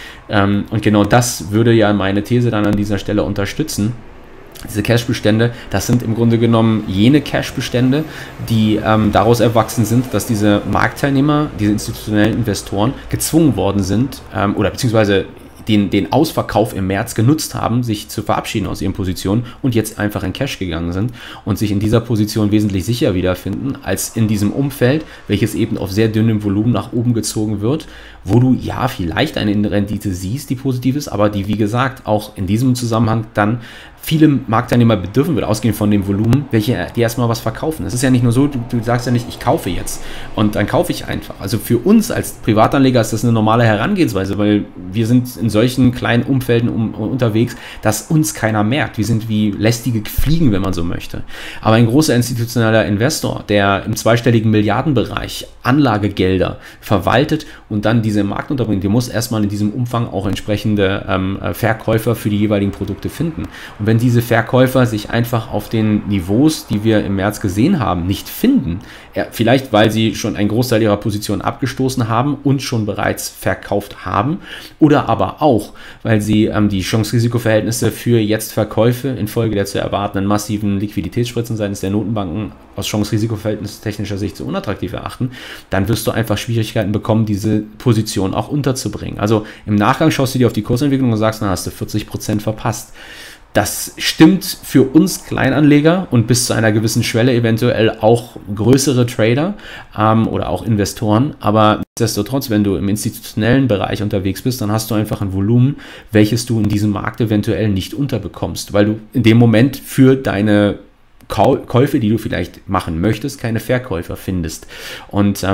Und genau das würde ja meine These dann an dieser Stelle unterstützen. Diese Cash-Bestände, das sind im Grunde genommen jene Cash-Bestände, die daraus erwachsen sind, dass diese Marktteilnehmer, diese institutionellen Investoren gezwungen worden sind oder beziehungsweise den Ausverkauf im März genutzt haben, sich zu verabschieden aus ihren Positionen und jetzt einfach in Cash gegangen sind und sich in dieser Position wesentlich sicher wiederfinden, als in diesem Umfeld, welches eben auf sehr dünnem Volumen nach oben gezogen wird, wo du ja vielleicht eine Rendite siehst, die positiv ist, aber die, wie gesagt, auch in diesem Zusammenhang dann viele Marktteilnehmer bedürfen wird, ausgehend von dem Volumen, die erstmal was verkaufen. Es ist ja nicht nur so, du sagst ja nicht, ich kaufe jetzt und dann kaufe ich einfach. Also für uns als Privatanleger ist das eine normale Herangehensweise, weil wir sind in solchen kleinen Umfelden unterwegs, dass uns keiner merkt. Wir sind wie lästige Fliegen, wenn man so möchte. Aber ein großer institutioneller Investor, der im zweistelligen Milliardenbereich Anlagegelder verwaltet und dann diese im Markt unterbringt, der muss erstmal in diesem Umfang auch entsprechende Verkäufer für die jeweiligen Produkte finden. Und wenn diese Verkäufer sich einfach auf den Niveaus, die wir im März gesehen haben, nicht finden, vielleicht weil sie schon einen Großteil ihrer Position abgestoßen haben und schon bereits verkauft haben, oder aber auch, weil sie die Chance-Risiko-Verhältnisse für jetzt Verkäufe infolge der zu erwartenden massiven Liquiditätsspritzen seitens der Notenbanken aus Chance-Risiko-Verhältnis technischer Sicht so unattraktiv erachten, dann wirst du einfach Schwierigkeiten bekommen, diese Position auch unterzubringen. Also im Nachgang schaust du dir auf die Kursentwicklung und sagst, na, hast du 40% verpasst. Das stimmt für uns Kleinanleger und bis zu einer gewissen Schwelle eventuell auch größere Trader oder auch Investoren, aber nichtsdestotrotz, wenn du im institutionellen Bereich unterwegs bist, dann hast du einfach ein Volumen, welches du in diesem Markt eventuell nicht unterbekommst, weil du in dem Moment für deine Käufe, die du vielleicht machen möchtest, keine Verkäufer findest. Und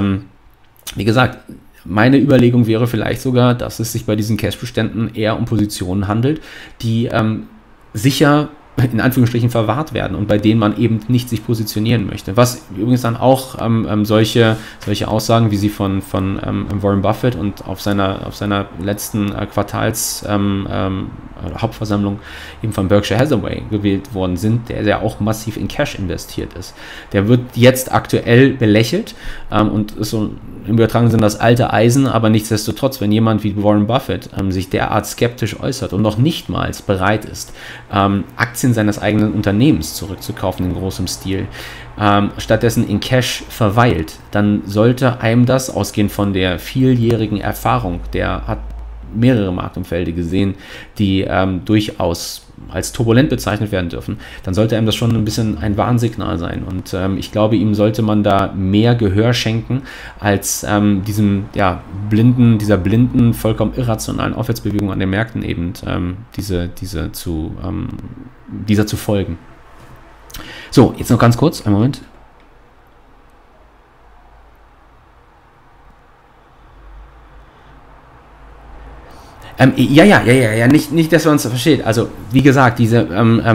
wie gesagt, meine Überlegung wäre vielleicht sogar, dass es sich bei diesen Cash-Beständen eher um Positionen handelt, die sicher in Anführungsstrichen verwahrt werden und bei denen man eben nicht sich positionieren möchte. Was übrigens dann auch solche Aussagen, wie sie von Warren Buffett und auf seiner letzten Hauptversammlung eben von Berkshire Hathaway gewählt worden sind, der auch massiv in Cash investiert ist. Der wird jetzt aktuell belächelt und ist so im übertragenen Sinne das alte Eisen, aber nichtsdestotrotz, wenn jemand wie Warren Buffett sich derart skeptisch äußert und noch nichtmals bereit ist, Aktien seines eigenen Unternehmens zurückzukaufen in großem Stil, stattdessen in Cash verweilt, dann sollte einem das, ausgehend von der vieljährigen Erfahrung, der hat mehrere Marktumfelde gesehen, die durchaus als turbulent bezeichnet werden dürfen, dann sollte einem das schon ein bisschen ein Warnsignal sein. Und ich glaube, ihm sollte man da mehr Gehör schenken, als dieser blinden, vollkommen irrationalen Aufwärtsbewegung an den Märkten eben dieser zu folgen. So, jetzt noch ganz kurz, einen Moment. Nicht, dass man uns versteht. Also, wie gesagt, diese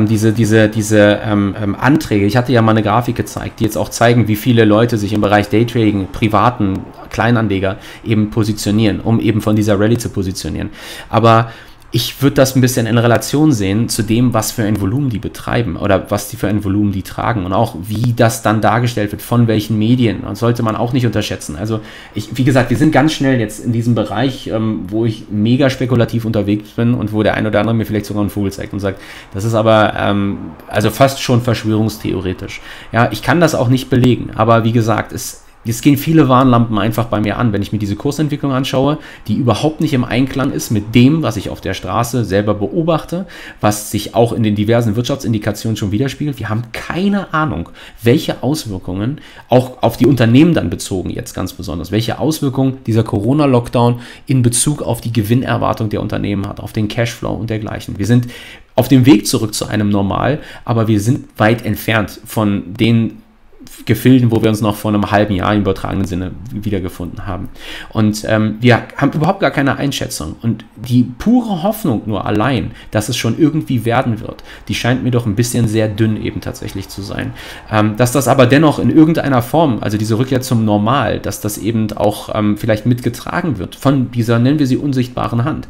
Anträge, ich hatte ja mal eine Grafik gezeigt, die jetzt auch zeigen, wie viele Leute sich im Bereich Daytrading, privaten Kleinanleger eben positionieren, um eben von dieser Rallye zu positionieren. Aber Ich würde das ein bisschen in Relation sehen zu dem, was für ein Volumen die betreiben oder was die für ein Volumen die tragen und auch wie das dann dargestellt wird, von welchen Medien. Das sollte man auch nicht unterschätzen. Also wie gesagt, wir sind ganz schnell jetzt in diesem Bereich, wo ich mega spekulativ unterwegs bin und wo der ein oder andere mir vielleicht sogar einen Vogel zeigt und sagt, das ist aber also fast schon verschwörungstheoretisch. Ja, ich kann das auch nicht belegen, aber wie gesagt, es gehen viele Warnlampen einfach bei mir an, wenn ich mir diese Kursentwicklung anschaue, die überhaupt nicht im Einklang ist mit dem, was ich auf der Straße selber beobachte, was sich auch in den diversen Wirtschaftsindikationen schon widerspiegelt. Wir haben keine Ahnung, welche Auswirkungen, auch auf die Unternehmen dann bezogen jetzt ganz besonders, welche Auswirkungen dieser Corona-Lockdown in Bezug auf die Gewinnerwartung der Unternehmen hat, auf den Cashflow und dergleichen. Wir sind auf dem Weg zurück zu einem Normal, aber wir sind weit entfernt von den Gefilden, wo wir uns noch vor einem halben Jahr im übertragenen Sinne wiedergefunden haben. Und wir haben überhaupt gar keine Einschätzung. Und die pure Hoffnung nur allein, dass es schon irgendwie werden wird, die scheint mir doch ein bisschen sehr dünn eben tatsächlich zu sein. Dass das aber dennoch in irgendeiner Form, also diese Rückkehr zum Normal, dass das eben auch vielleicht mitgetragen wird von dieser, nennen wir sie, unsichtbaren Hand,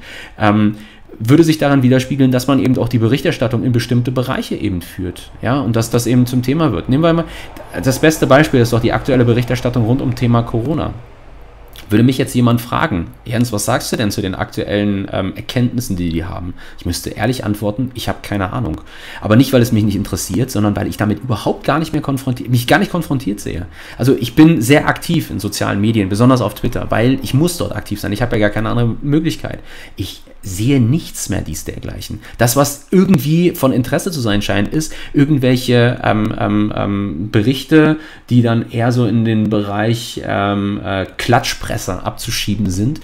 würde sich daran widerspiegeln, dass man eben auch die Berichterstattung in bestimmte Bereiche eben führt, ja, und dass das eben zum Thema wird. Nehmen wir mal, das beste Beispiel ist doch die aktuelle Berichterstattung rund um Thema Corona. Würde mich jetzt jemand fragen, Jens, was sagst du denn zu den aktuellen Erkenntnissen, die haben? Ich müsste ehrlich antworten, ich habe keine Ahnung. Aber nicht, weil es mich nicht interessiert, sondern weil ich damit überhaupt gar nicht mehr konfrontiert sehe. Also ich bin sehr aktiv in sozialen Medien, besonders auf Twitter, weil ich muss dort aktiv sein. Ich habe ja gar keine andere Möglichkeit. Ich sehe nichts mehr dies dergleichen. Das, was irgendwie von Interesse zu sein scheint, ist irgendwelche Berichte, die dann eher so in den Bereich Klatschpresse abzuschieben sind,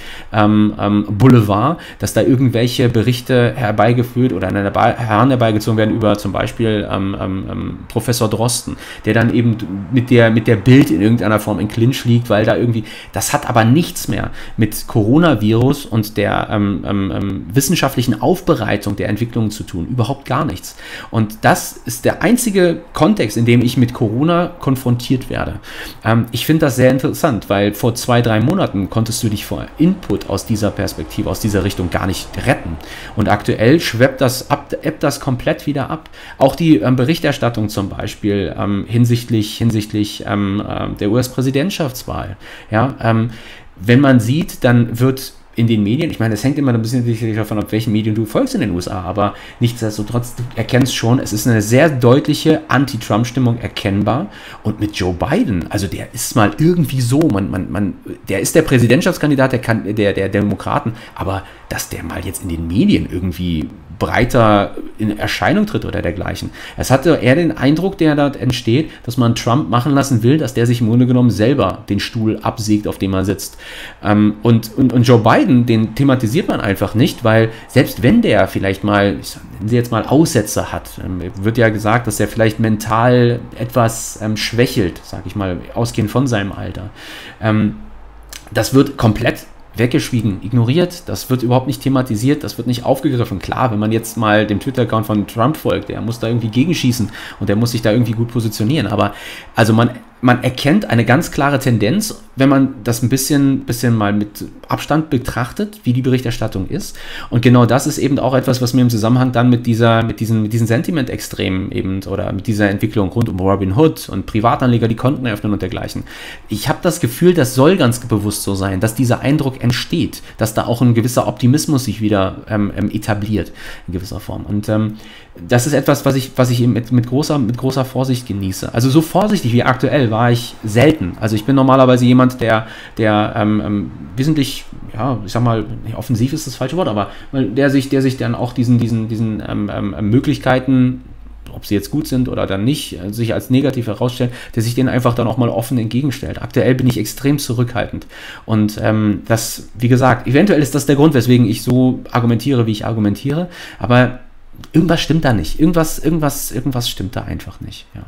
Boulevard, dass da irgendwelche Berichte herbeigeführt oder an einer herbeigezogen werden über zum Beispiel Professor Drosten, der dann eben mit der Bild in irgendeiner Form in Clinch liegt, weil da irgendwie, das hat aber nichts mehr mit Coronavirus und der wissenschaftlichen Aufbereitung der Entwicklungen zu tun, überhaupt gar nichts. Und das ist der einzige Kontext, in dem ich mit Corona konfrontiert werde. Ich finde das sehr interessant, weil vor 2-3 Monaten konntest du dich vor Input aus dieser Perspektive, aus dieser Richtung gar nicht retten. Und aktuell ebbt das komplett wieder ab. Auch die Berichterstattung zum Beispiel hinsichtlich der US-Präsidentschaftswahl. Ja, wenn man sieht, dann wird in den Medien, ich meine, es hängt immer ein bisschen davon ab, welchen Medien du folgst in den USA, aber nichtsdestotrotz, du erkennst schon, es ist eine sehr deutliche Anti-Trump-Stimmung erkennbar und mit Joe Biden, also der ist mal irgendwie so, der ist der Präsidentschaftskandidat der Demokraten, aber dass der mal jetzt in den Medien irgendwie breiter in Erscheinung tritt oder dergleichen. Es hatte eher den Eindruck, der dort entsteht, dass man Trump machen lassen will, dass der sich im Grunde genommen selber den Stuhl absägt, auf dem er sitzt. Und Joe Biden, den thematisiert man einfach nicht, weil selbst wenn der vielleicht mal, nennen Sie jetzt mal Aussetzer hat, wird ja gesagt, dass er vielleicht mental etwas schwächelt, sage ich mal, ausgehend von seinem Alter. Das wird komplett weggeschwiegen, ignoriert, das wird überhaupt nicht thematisiert, das wird nicht aufgegriffen. Klar, wenn man jetzt mal dem Twitter-Account von Trump folgt, der muss da irgendwie gegenschießen und der muss sich da irgendwie gut positionieren, aber also man erkennt eine ganz klare Tendenz, wenn man das ein bisschen mal mit Abstand betrachtet, wie die Berichterstattung ist. Und genau das ist eben auch etwas, was mir im Zusammenhang dann mit diesen Sentiment-Extremen eben oder mit dieser Entwicklung rund um Robinhood und Privatanleger, die Konten eröffnen und dergleichen. Ich habe das Gefühl, das soll ganz bewusst so sein, dass dieser Eindruck entsteht, dass da auch ein gewisser Optimismus sich wieder etabliert in gewisser Form. Und das ist etwas, was ich eben mit großer Vorsicht genieße. Also so vorsichtig wie aktuell war ich selten. Also ich bin normalerweise jemand, der wesentlich, ja, ich sag mal, offensiv ist das falsche Wort, aber der sich dann auch diesen Möglichkeiten, ob sie jetzt gut sind oder dann nicht, sich als negativ herausstellen, der sich denen einfach dann auch mal offen entgegenstellt. Aktuell bin ich extrem zurückhaltend. Und das, wie gesagt, eventuell ist das der Grund, weswegen ich so argumentiere, wie ich argumentiere, aber irgendwas stimmt da nicht. Irgendwas stimmt da einfach nicht. Ja.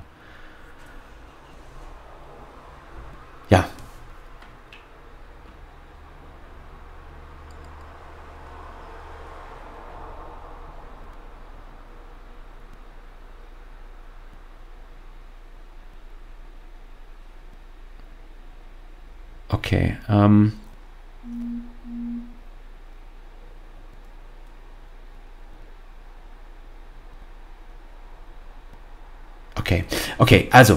Ja. Okay. Okay, also,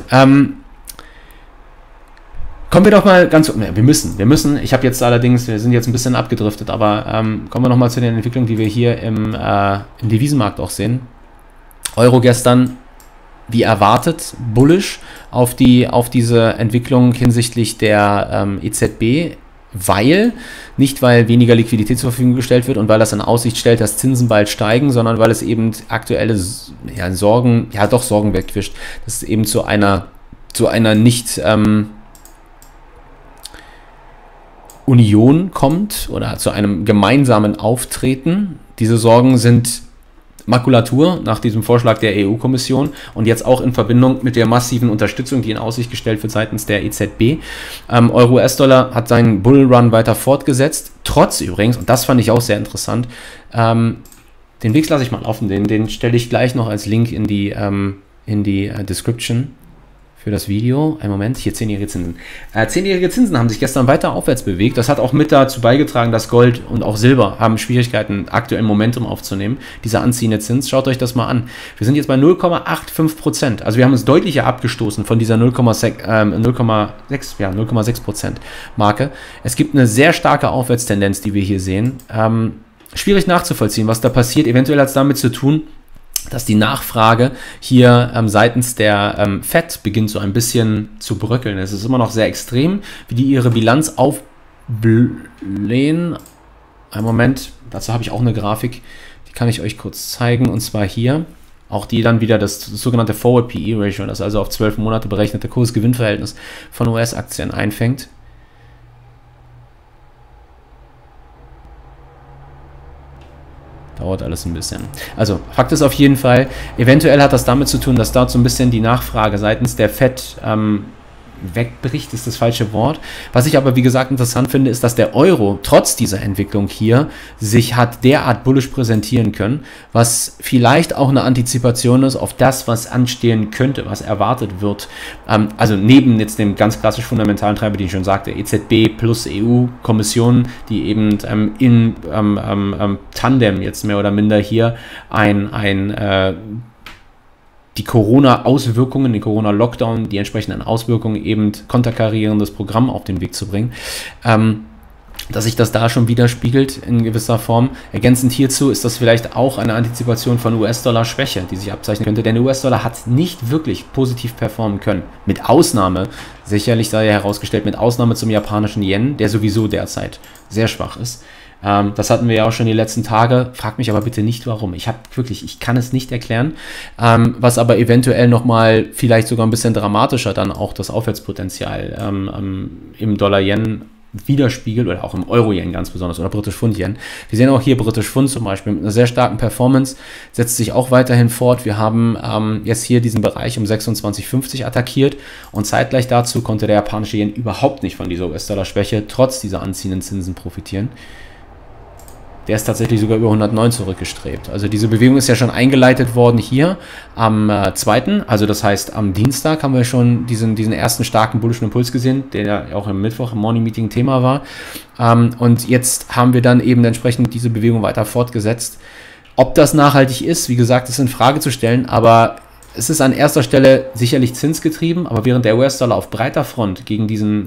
kommen wir doch mal wir müssen, ich habe jetzt allerdings, wir sind jetzt ein bisschen abgedriftet, aber kommen wir noch mal zu den Entwicklungen, die wir hier im Devisenmarkt auch sehen. Euro gestern, wie erwartet, bullish auf diese Entwicklung hinsichtlich der EZB, nicht weil weniger Liquidität zur Verfügung gestellt wird und weil das in Aussicht stellt, dass Zinsen bald steigen, sondern weil es eben aktuelle Sorgen wegwischt, dass es eben zu einer nicht Union kommt oder zu einem gemeinsamen Auftreten. Diese Sorgen sind Makulatur nach diesem Vorschlag der EU-Kommission und jetzt auch in Verbindung mit der massiven Unterstützung, die in Aussicht gestellt wird seitens der EZB. Euro-US-Dollar hat seinen Bullrun weiter fortgesetzt, trotz übrigens, und das fand ich auch sehr interessant, den Wix lasse ich mal offen, den stelle ich gleich noch als Link in die Description für das Video. Ein Moment, hier 10-jährige Zinsen. 10-jährige Zinsen haben sich gestern weiter aufwärts bewegt. Das hat auch mit dazu beigetragen, dass Gold und auch Silber haben Schwierigkeiten, aktuell Momentum aufzunehmen. Dieser anziehende Zins, schaut euch das mal an. Wir sind jetzt bei 0,85%. Also wir haben uns deutlicher abgestoßen von dieser 0,6% Marke. Es gibt eine sehr starke Aufwärtstendenz, die wir hier sehen. Schwierig nachzuvollziehen, was da passiert. Eventuell hat es damit zu tun, dass die Nachfrage hier seitens der Fed beginnt so ein bisschen zu bröckeln. Es ist immer noch sehr extrem, wie die ihre Bilanz aufblähen. Einen Moment, dazu habe ich auch eine Grafik, die kann ich euch kurz zeigen, und zwar hier. Auch die dann wieder das sogenannte Forward PE Ratio, das also auf 12 Monate berechnete Kurs-Gewinn-Verhältnis von US-Aktien einfängt. Dauert alles ein bisschen. Also, Fakt ist auf jeden Fall, eventuell hat das damit zu tun, dass dort so ein bisschen die Nachfrage seitens der Fed wegbricht, ist das falsche Wort. Was ich aber, wie gesagt, interessant finde, ist, dass der Euro trotz dieser Entwicklung hier sich hat derart bullish präsentieren können, was vielleicht auch eine Antizipation ist auf das, was anstehen könnte, was erwartet wird. Also neben jetzt dem ganz klassisch fundamentalen Treiber, den ich schon sagte, EZB plus EU-Kommission, die eben in Tandem jetzt mehr oder minder hier die Corona-Auswirkungen, den Corona-Lockdown, die entsprechenden Auswirkungen eben konterkarierendes Programm auf den Weg zu bringen, dass sich das da schon widerspiegelt in gewisser Form. Ergänzend hierzu ist das vielleicht auch eine Antizipation von US-Dollar-Schwäche, die sich abzeichnen könnte, denn der US-Dollar hat nicht wirklich positiv performen können. Mit Ausnahme, sicherlich sei ja herausgestellt, mit Ausnahme zum japanischen Yen, der sowieso derzeit sehr schwach ist. Das hatten wir ja auch schon die letzten Tage. Frag mich aber bitte nicht, warum. Ich kann es nicht erklären. Was aber eventuell nochmal vielleicht sogar ein bisschen dramatischer dann auch das Aufwärtspotenzial im Dollar-Yen widerspiegelt oder auch im Euro-Yen ganz besonders oder Britisch-Pfund-Yen. Wir sehen auch hier Britisch-Pfund zum Beispiel mit einer sehr starken Performance, setzt sich auch weiterhin fort. Wir haben jetzt hier diesen Bereich um 26,50 attackiert und zeitgleich dazu konnte der japanische Yen überhaupt nicht von dieser US-Dollar-Schwäche trotz dieser anziehenden Zinsen profitieren. Der ist tatsächlich sogar über 109 zurückgestrebt. Also diese Bewegung ist ja schon eingeleitet worden hier am 2., also das heißt am Dienstag haben wir schon diesen ersten starken bullischen Impuls gesehen, der ja auch am Mittwoch im Morning Meeting Thema war. Und jetzt haben wir dann eben entsprechend diese Bewegung weiter fortgesetzt. Ob das nachhaltig ist, wie gesagt, ist in Frage zu stellen, aber es ist an erster Stelle sicherlich zinsgetrieben, aber während der US-Dollar auf breiter Front gegen diesen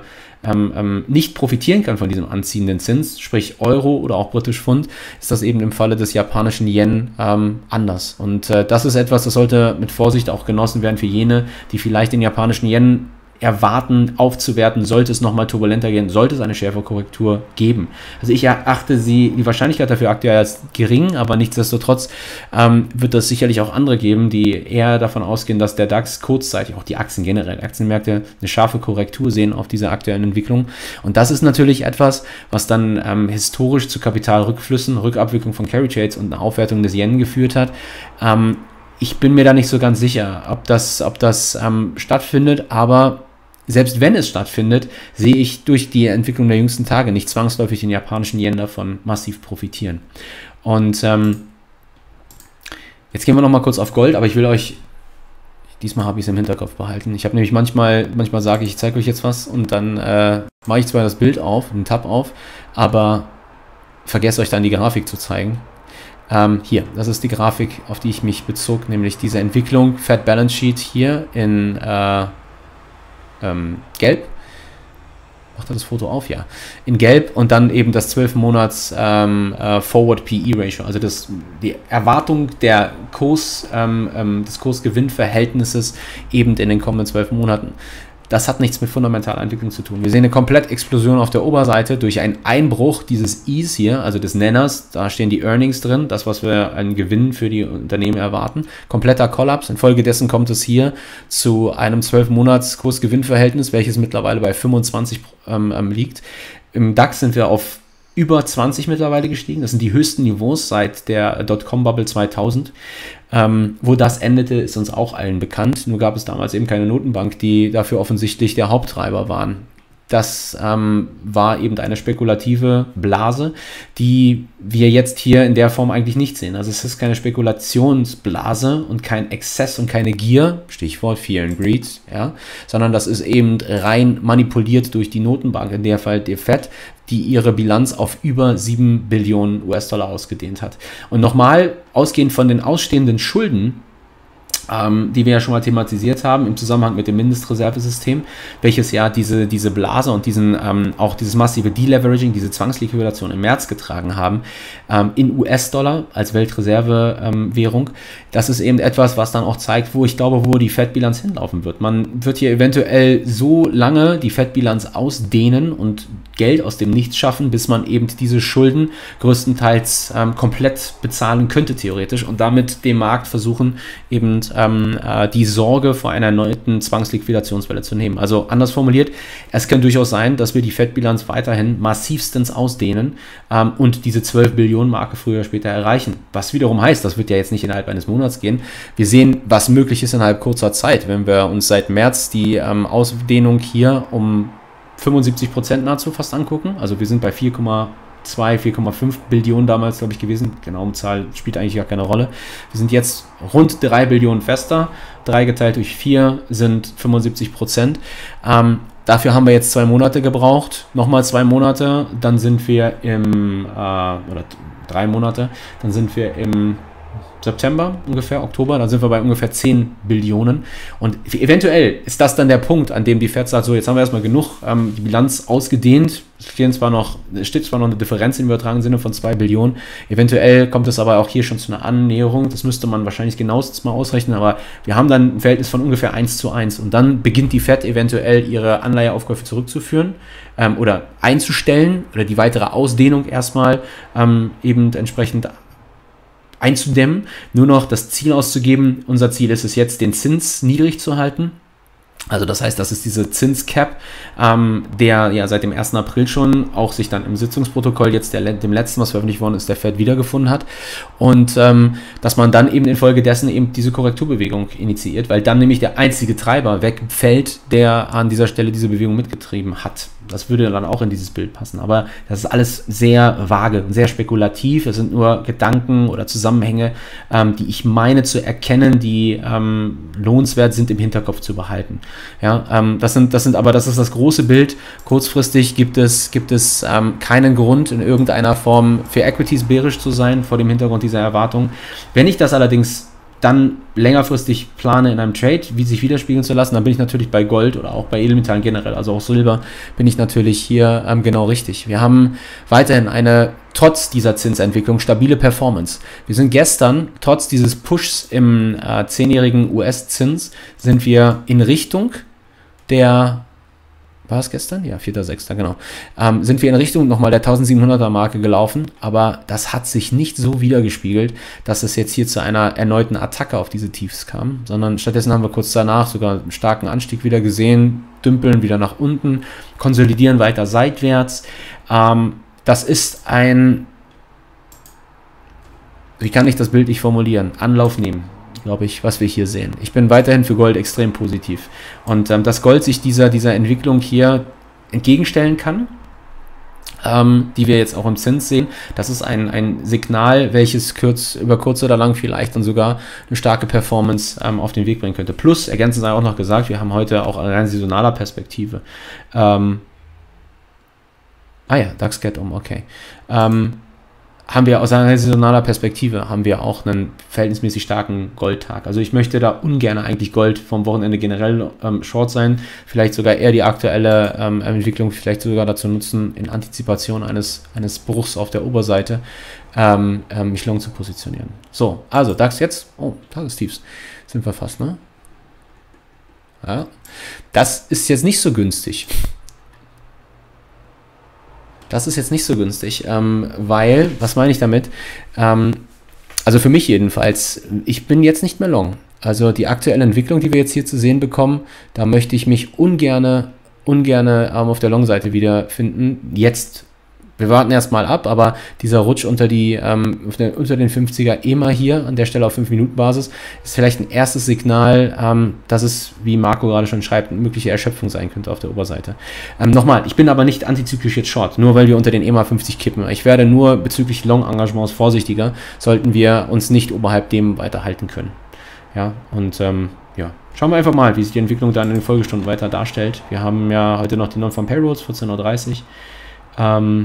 nicht profitieren kann von diesem anziehenden Zins, sprich Euro oder auch British Pfund, ist das eben im Falle des japanischen Yen anders. Und das ist etwas, das sollte mit Vorsicht auch genossen werden für jene, die vielleicht den japanischen Yen erwarten, aufzuwerten, sollte es nochmal turbulenter gehen, sollte es eine schärfere Korrektur geben. Also ich erachte die Wahrscheinlichkeit dafür aktuell als gering, aber nichtsdestotrotz wird es sicherlich auch andere geben, die eher davon ausgehen, dass der DAX kurzzeitig, auch die Aktien generell, Aktienmärkte, eine scharfe Korrektur sehen auf diese aktuellen Entwicklungen. Und das ist natürlich etwas, was dann historisch zu Kapitalrückflüssen, Rückabwicklung von Carry Trades und einer Aufwertung des Yen geführt hat. Ich bin mir da nicht so ganz sicher, ob das stattfindet, aber selbst wenn es stattfindet, sehe ich durch die Entwicklung der jüngsten Tage nicht zwangsläufig den japanischen Yen davon massiv profitieren. Und jetzt gehen wir nochmal kurz auf Gold, aber ich will euch, diesmal habe ich es im Hinterkopf behalten. Ich habe nämlich manchmal sage ich zeige euch jetzt was und dann mache ich zwar das Bild auf, einen Tab auf, aber vergesst euch dann die Grafik zu zeigen. Hier, das ist die Grafik, auf die ich mich bezog, nämlich diese Entwicklung, Fed Balance Sheet hier in Gelb. Macht er das Foto auf? Ja. In Gelb und dann eben das 12 Monats Forward PE Ratio, also die Erwartung des Kurs-Gewinn-Verhältnisses eben in den kommenden 12 Monaten. Das hat nichts mit fundamentaler Entwicklung zu tun. Wir sehen eine Komplett-Explosion auf der Oberseite durch einen Einbruch dieses Is hier, also des Nenners. Da stehen die Earnings drin, das, was wir an Gewinn für die Unternehmen erwarten. Kompletter Kollaps. Infolgedessen kommt es hier zu einem 12-Monats-Kurs-Gewinn-Verhältnis, welches mittlerweile bei 25 liegt. Im DAX sind wir auf über 20 mittlerweile gestiegen. Das sind die höchsten Niveaus seit der Dotcom-Bubble 2000. Wo das endete, ist uns auch allen bekannt. Nur gab es damals eben keine Notenbank, die dafür offensichtlich der Haupttreiber waren. Das war eben eine spekulative Blase, die wir jetzt hier in der Form eigentlich nicht sehen. Also es ist keine Spekulationsblase und kein Exzess und keine Gier, Stichwort Fear and Greed, ja, sondern das ist eben rein manipuliert durch die Notenbank, in der Fall die Fed, die ihre Bilanz auf über 7 Billionen US-Dollar ausgedehnt hat. Und nochmal, ausgehend von den ausstehenden Schulden, die wir ja schon mal thematisiert haben im Zusammenhang mit dem Mindestreservesystem, welches ja diese Blase und auch dieses massive Deleveraging, diese Zwangsliquidation im März getragen haben, in US-Dollar als Weltreservewährung. Das ist eben etwas, was dann auch zeigt, wo ich glaube, wo die Fed-Bilanz hinlaufen wird. Man wird hier eventuell so lange die Fed-Bilanz ausdehnen und Geld aus dem Nichts schaffen, bis man eben diese Schulden größtenteils komplett bezahlen könnte, theoretisch, und damit dem Markt versuchen, eben die Sorge vor einer erneuten Zwangsliquidationswelle zu nehmen. Also anders formuliert, es kann durchaus sein, dass wir die Fed-Bilanz weiterhin massivstens ausdehnen und diese 12 Billionen Marke früher oder später erreichen. Was wiederum heißt, das wird ja jetzt nicht innerhalb eines Monats gehen. Wir sehen, was möglich ist innerhalb kurzer Zeit. Wenn wir uns seit März die Ausdehnung hier um 75% nahezu fast angucken, also wir sind bei 4,5 Billionen damals, glaube ich, gewesen. Genaue Zahl spielt eigentlich gar keine Rolle. Wir sind jetzt rund 3 Billionen fester. 3 geteilt durch 4 sind 75%. Dafür haben wir jetzt 2 Monate gebraucht. Nochmal 2 Monate, dann sind wir oder 3 Monate, dann sind wir im September ungefähr, Oktober, dann sind wir bei ungefähr 10 Billionen. Und eventuell ist das dann der Punkt, an dem die Fed sagt, so, jetzt haben wir erstmal genug die Bilanz ausgedehnt. Es steht zwar noch eine Differenz im übertragenen Sinne von 2 Billionen. Eventuell kommt es aber auch hier schon zu einer Annäherung. Das müsste man wahrscheinlich genauestens mal ausrechnen, aber wir haben dann ein Verhältnis von ungefähr 1:1. Und dann beginnt die Fed eventuell ihre Anleiheaufkäufe zurückzuführen oder einzustellen oder die weitere Ausdehnung erstmal eben entsprechend einzudämmen, nur noch das Ziel auszugeben. Unser Ziel ist es jetzt, den Zins niedrig zu halten. Also das heißt, das ist diese Zinscap, der ja seit dem 1. April schon auch sich dann im Sitzungsprotokoll jetzt dem letzten, was veröffentlicht worden ist, der Fed wiedergefunden hat. Und dass man dann eben infolgedessen eben diese Korrekturbewegung initiiert, weil dann nämlich der einzige Treiber wegfällt, der an dieser Stelle diese Bewegung mitgetrieben hat. Das würde dann auch in dieses Bild passen. Aber das ist alles sehr vage, sehr spekulativ. Es sind nur Gedanken oder Zusammenhänge, die ich meine zu erkennen, die lohnenswert sind im Hinterkopf zu behalten. Ja, das ist das große Bild. Kurzfristig gibt es keinen Grund in irgendeiner Form für Equities bärisch zu sein vor dem Hintergrund dieser Erwartung. Wenn ich das allerdings dann längerfristig plane in einem Trade, wie sich widerspiegeln zu lassen, dann bin ich natürlich bei Gold oder auch bei Edelmetallen generell, also auch Silber, bin ich natürlich hier genau richtig. Wir haben weiterhin trotz dieser Zinsentwicklung stabile Performance. Wir sind gestern, trotz dieses Pushs im 10-jährigen US-Zins, sind wir in Richtung war es gestern? Ja, 4.6., genau. Sind wir in Richtung nochmal der 1700er Marke gelaufen, aber das hat sich nicht so wiedergespiegelt, dass es jetzt hier zu einer erneuten Attacke auf diese Tiefs kam, sondern stattdessen haben wir kurz danach sogar einen starken Anstieg wieder gesehen, dümpeln wieder nach unten, konsolidieren weiter seitwärts. Das ist wie kann ich das bildlich formulieren? Anlauf nehmen, glaube ich, was wir hier sehen. Ich bin weiterhin für Gold extrem positiv. Und dass Gold sich dieser Entwicklung hier entgegenstellen kann, die wir jetzt auch im Zins sehen, das ist ein Signal, welches über kurz oder lang vielleicht dann sogar eine starke Performance auf den Weg bringen könnte. Plus, ergänzend sei auch noch gesagt, wir haben heute auch eine rein saisonaler Perspektive. DAX geht okay. haben wir aus einer saisonaler Perspektive haben wir auch einen verhältnismäßig starken Goldtag. Also ich möchte da ungern eigentlich Gold vom Wochenende generell short sein, vielleicht sogar eher die aktuelle Entwicklung vielleicht sogar dazu nutzen, in Antizipation eines Bruchs auf der Oberseite mich long zu positionieren. So, also DAX jetzt, Tagestiefs sind wir fast, ne? Ja, das ist jetzt nicht so günstig. Das ist jetzt nicht so günstig, weil, was meine ich damit? Also für mich jedenfalls, ich bin jetzt nicht mehr long. Also die aktuelle Entwicklung, die wir jetzt hier zu sehen bekommen, da möchte ich mich ungerne auf der Long-Seite wiederfinden. Jetzt, wir warten erstmal ab, aber dieser Rutsch unter den 50er EMA hier an der Stelle auf 5-Minuten-Basis ist vielleicht ein erstes Signal, dass es, wie Marco gerade schon schreibt, eine mögliche Erschöpfung sein könnte auf der Oberseite. Nochmal, ich bin aber nicht antizyklisch jetzt short, nur weil wir unter den EMA 50 kippen. Ich werde nur bezüglich Long-Engagements vorsichtiger, sollten wir uns nicht oberhalb dem weiterhalten können. Ja, und ja, schauen wir einfach mal, wie sich die Entwicklung dann in den Folgestunden weiter darstellt. Wir haben ja heute noch die Non-Farm Payrolls, 14:30 Uhr.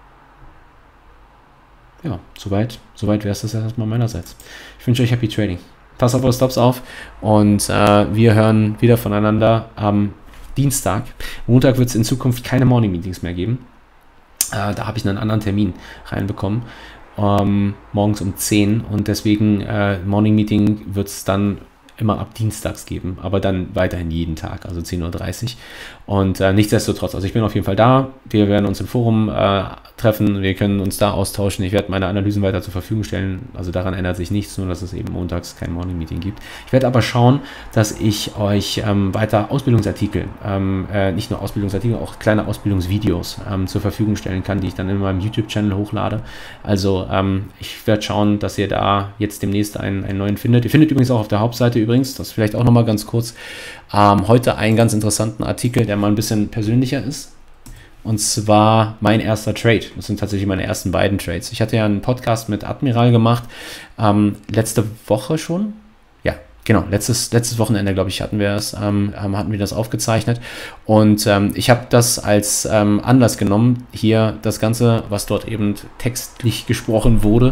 Ja, soweit wäre es das erstmal meinerseits. Ich wünsche euch Happy Trading. Passt auf eure Stops auf und wir hören wieder voneinander am Dienstag. Montag wird es in Zukunft keine Morning Meetings mehr geben. Da habe ich einen anderen Termin reinbekommen. Morgens um 10 und deswegen Morning Meeting wird es dann immer ab Dienstags geben, aber dann weiterhin jeden Tag, also 10:30 Uhr. Und nichtsdestotrotz, also ich bin auf jeden Fall da. Wir werden uns im Forum treffen, wir können uns da austauschen. Ich werde meine Analysen weiter zur Verfügung stellen. Also daran ändert sich nichts, nur dass es eben montags kein Morning Meeting gibt. Ich werde aber schauen, dass ich euch weiter Ausbildungsartikel, nicht nur Ausbildungsartikel, auch kleine Ausbildungsvideos zur Verfügung stellen kann, die ich dann in meinem YouTube-Channel hochlade. Also ich werde schauen, dass ihr da jetzt demnächst einen neuen findet. Ihr findet übrigens auch auf der Hauptseite das vielleicht auch nochmal ganz kurz, heute einen ganz interessanten Artikel, der mal ein bisschen persönlicher ist. Und zwar mein erster Trade. Das sind tatsächlich meine ersten beiden Trades. Ich hatte ja einen Podcast mit Admiral gemacht, letzte Woche schon. Ja, genau, letztes Wochenende, glaube ich, hatten wir das aufgezeichnet. Und ich habe das als Anlass genommen, hier das Ganze, was dort eben textlich gesprochen wurde,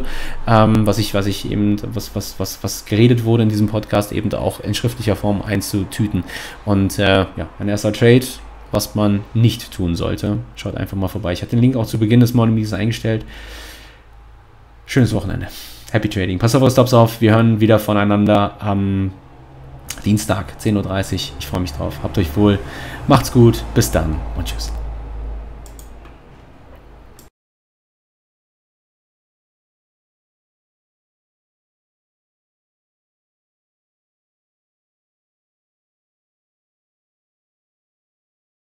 was geredet wurde in diesem Podcast, eben auch in schriftlicher Form einzutüten. Und ja, mein erster Trade, was man nicht tun sollte. Schaut einfach mal vorbei. Ich hatte den Link auch zu Beginn des Morning Meetings eingestellt. Schönes Wochenende. Happy Trading. Passt auf eure Stops auf. Wir hören wieder voneinander am Dienstag, 10:30 Uhr. Ich freue mich drauf. Habt euch wohl. Macht's gut. Bis dann und tschüss.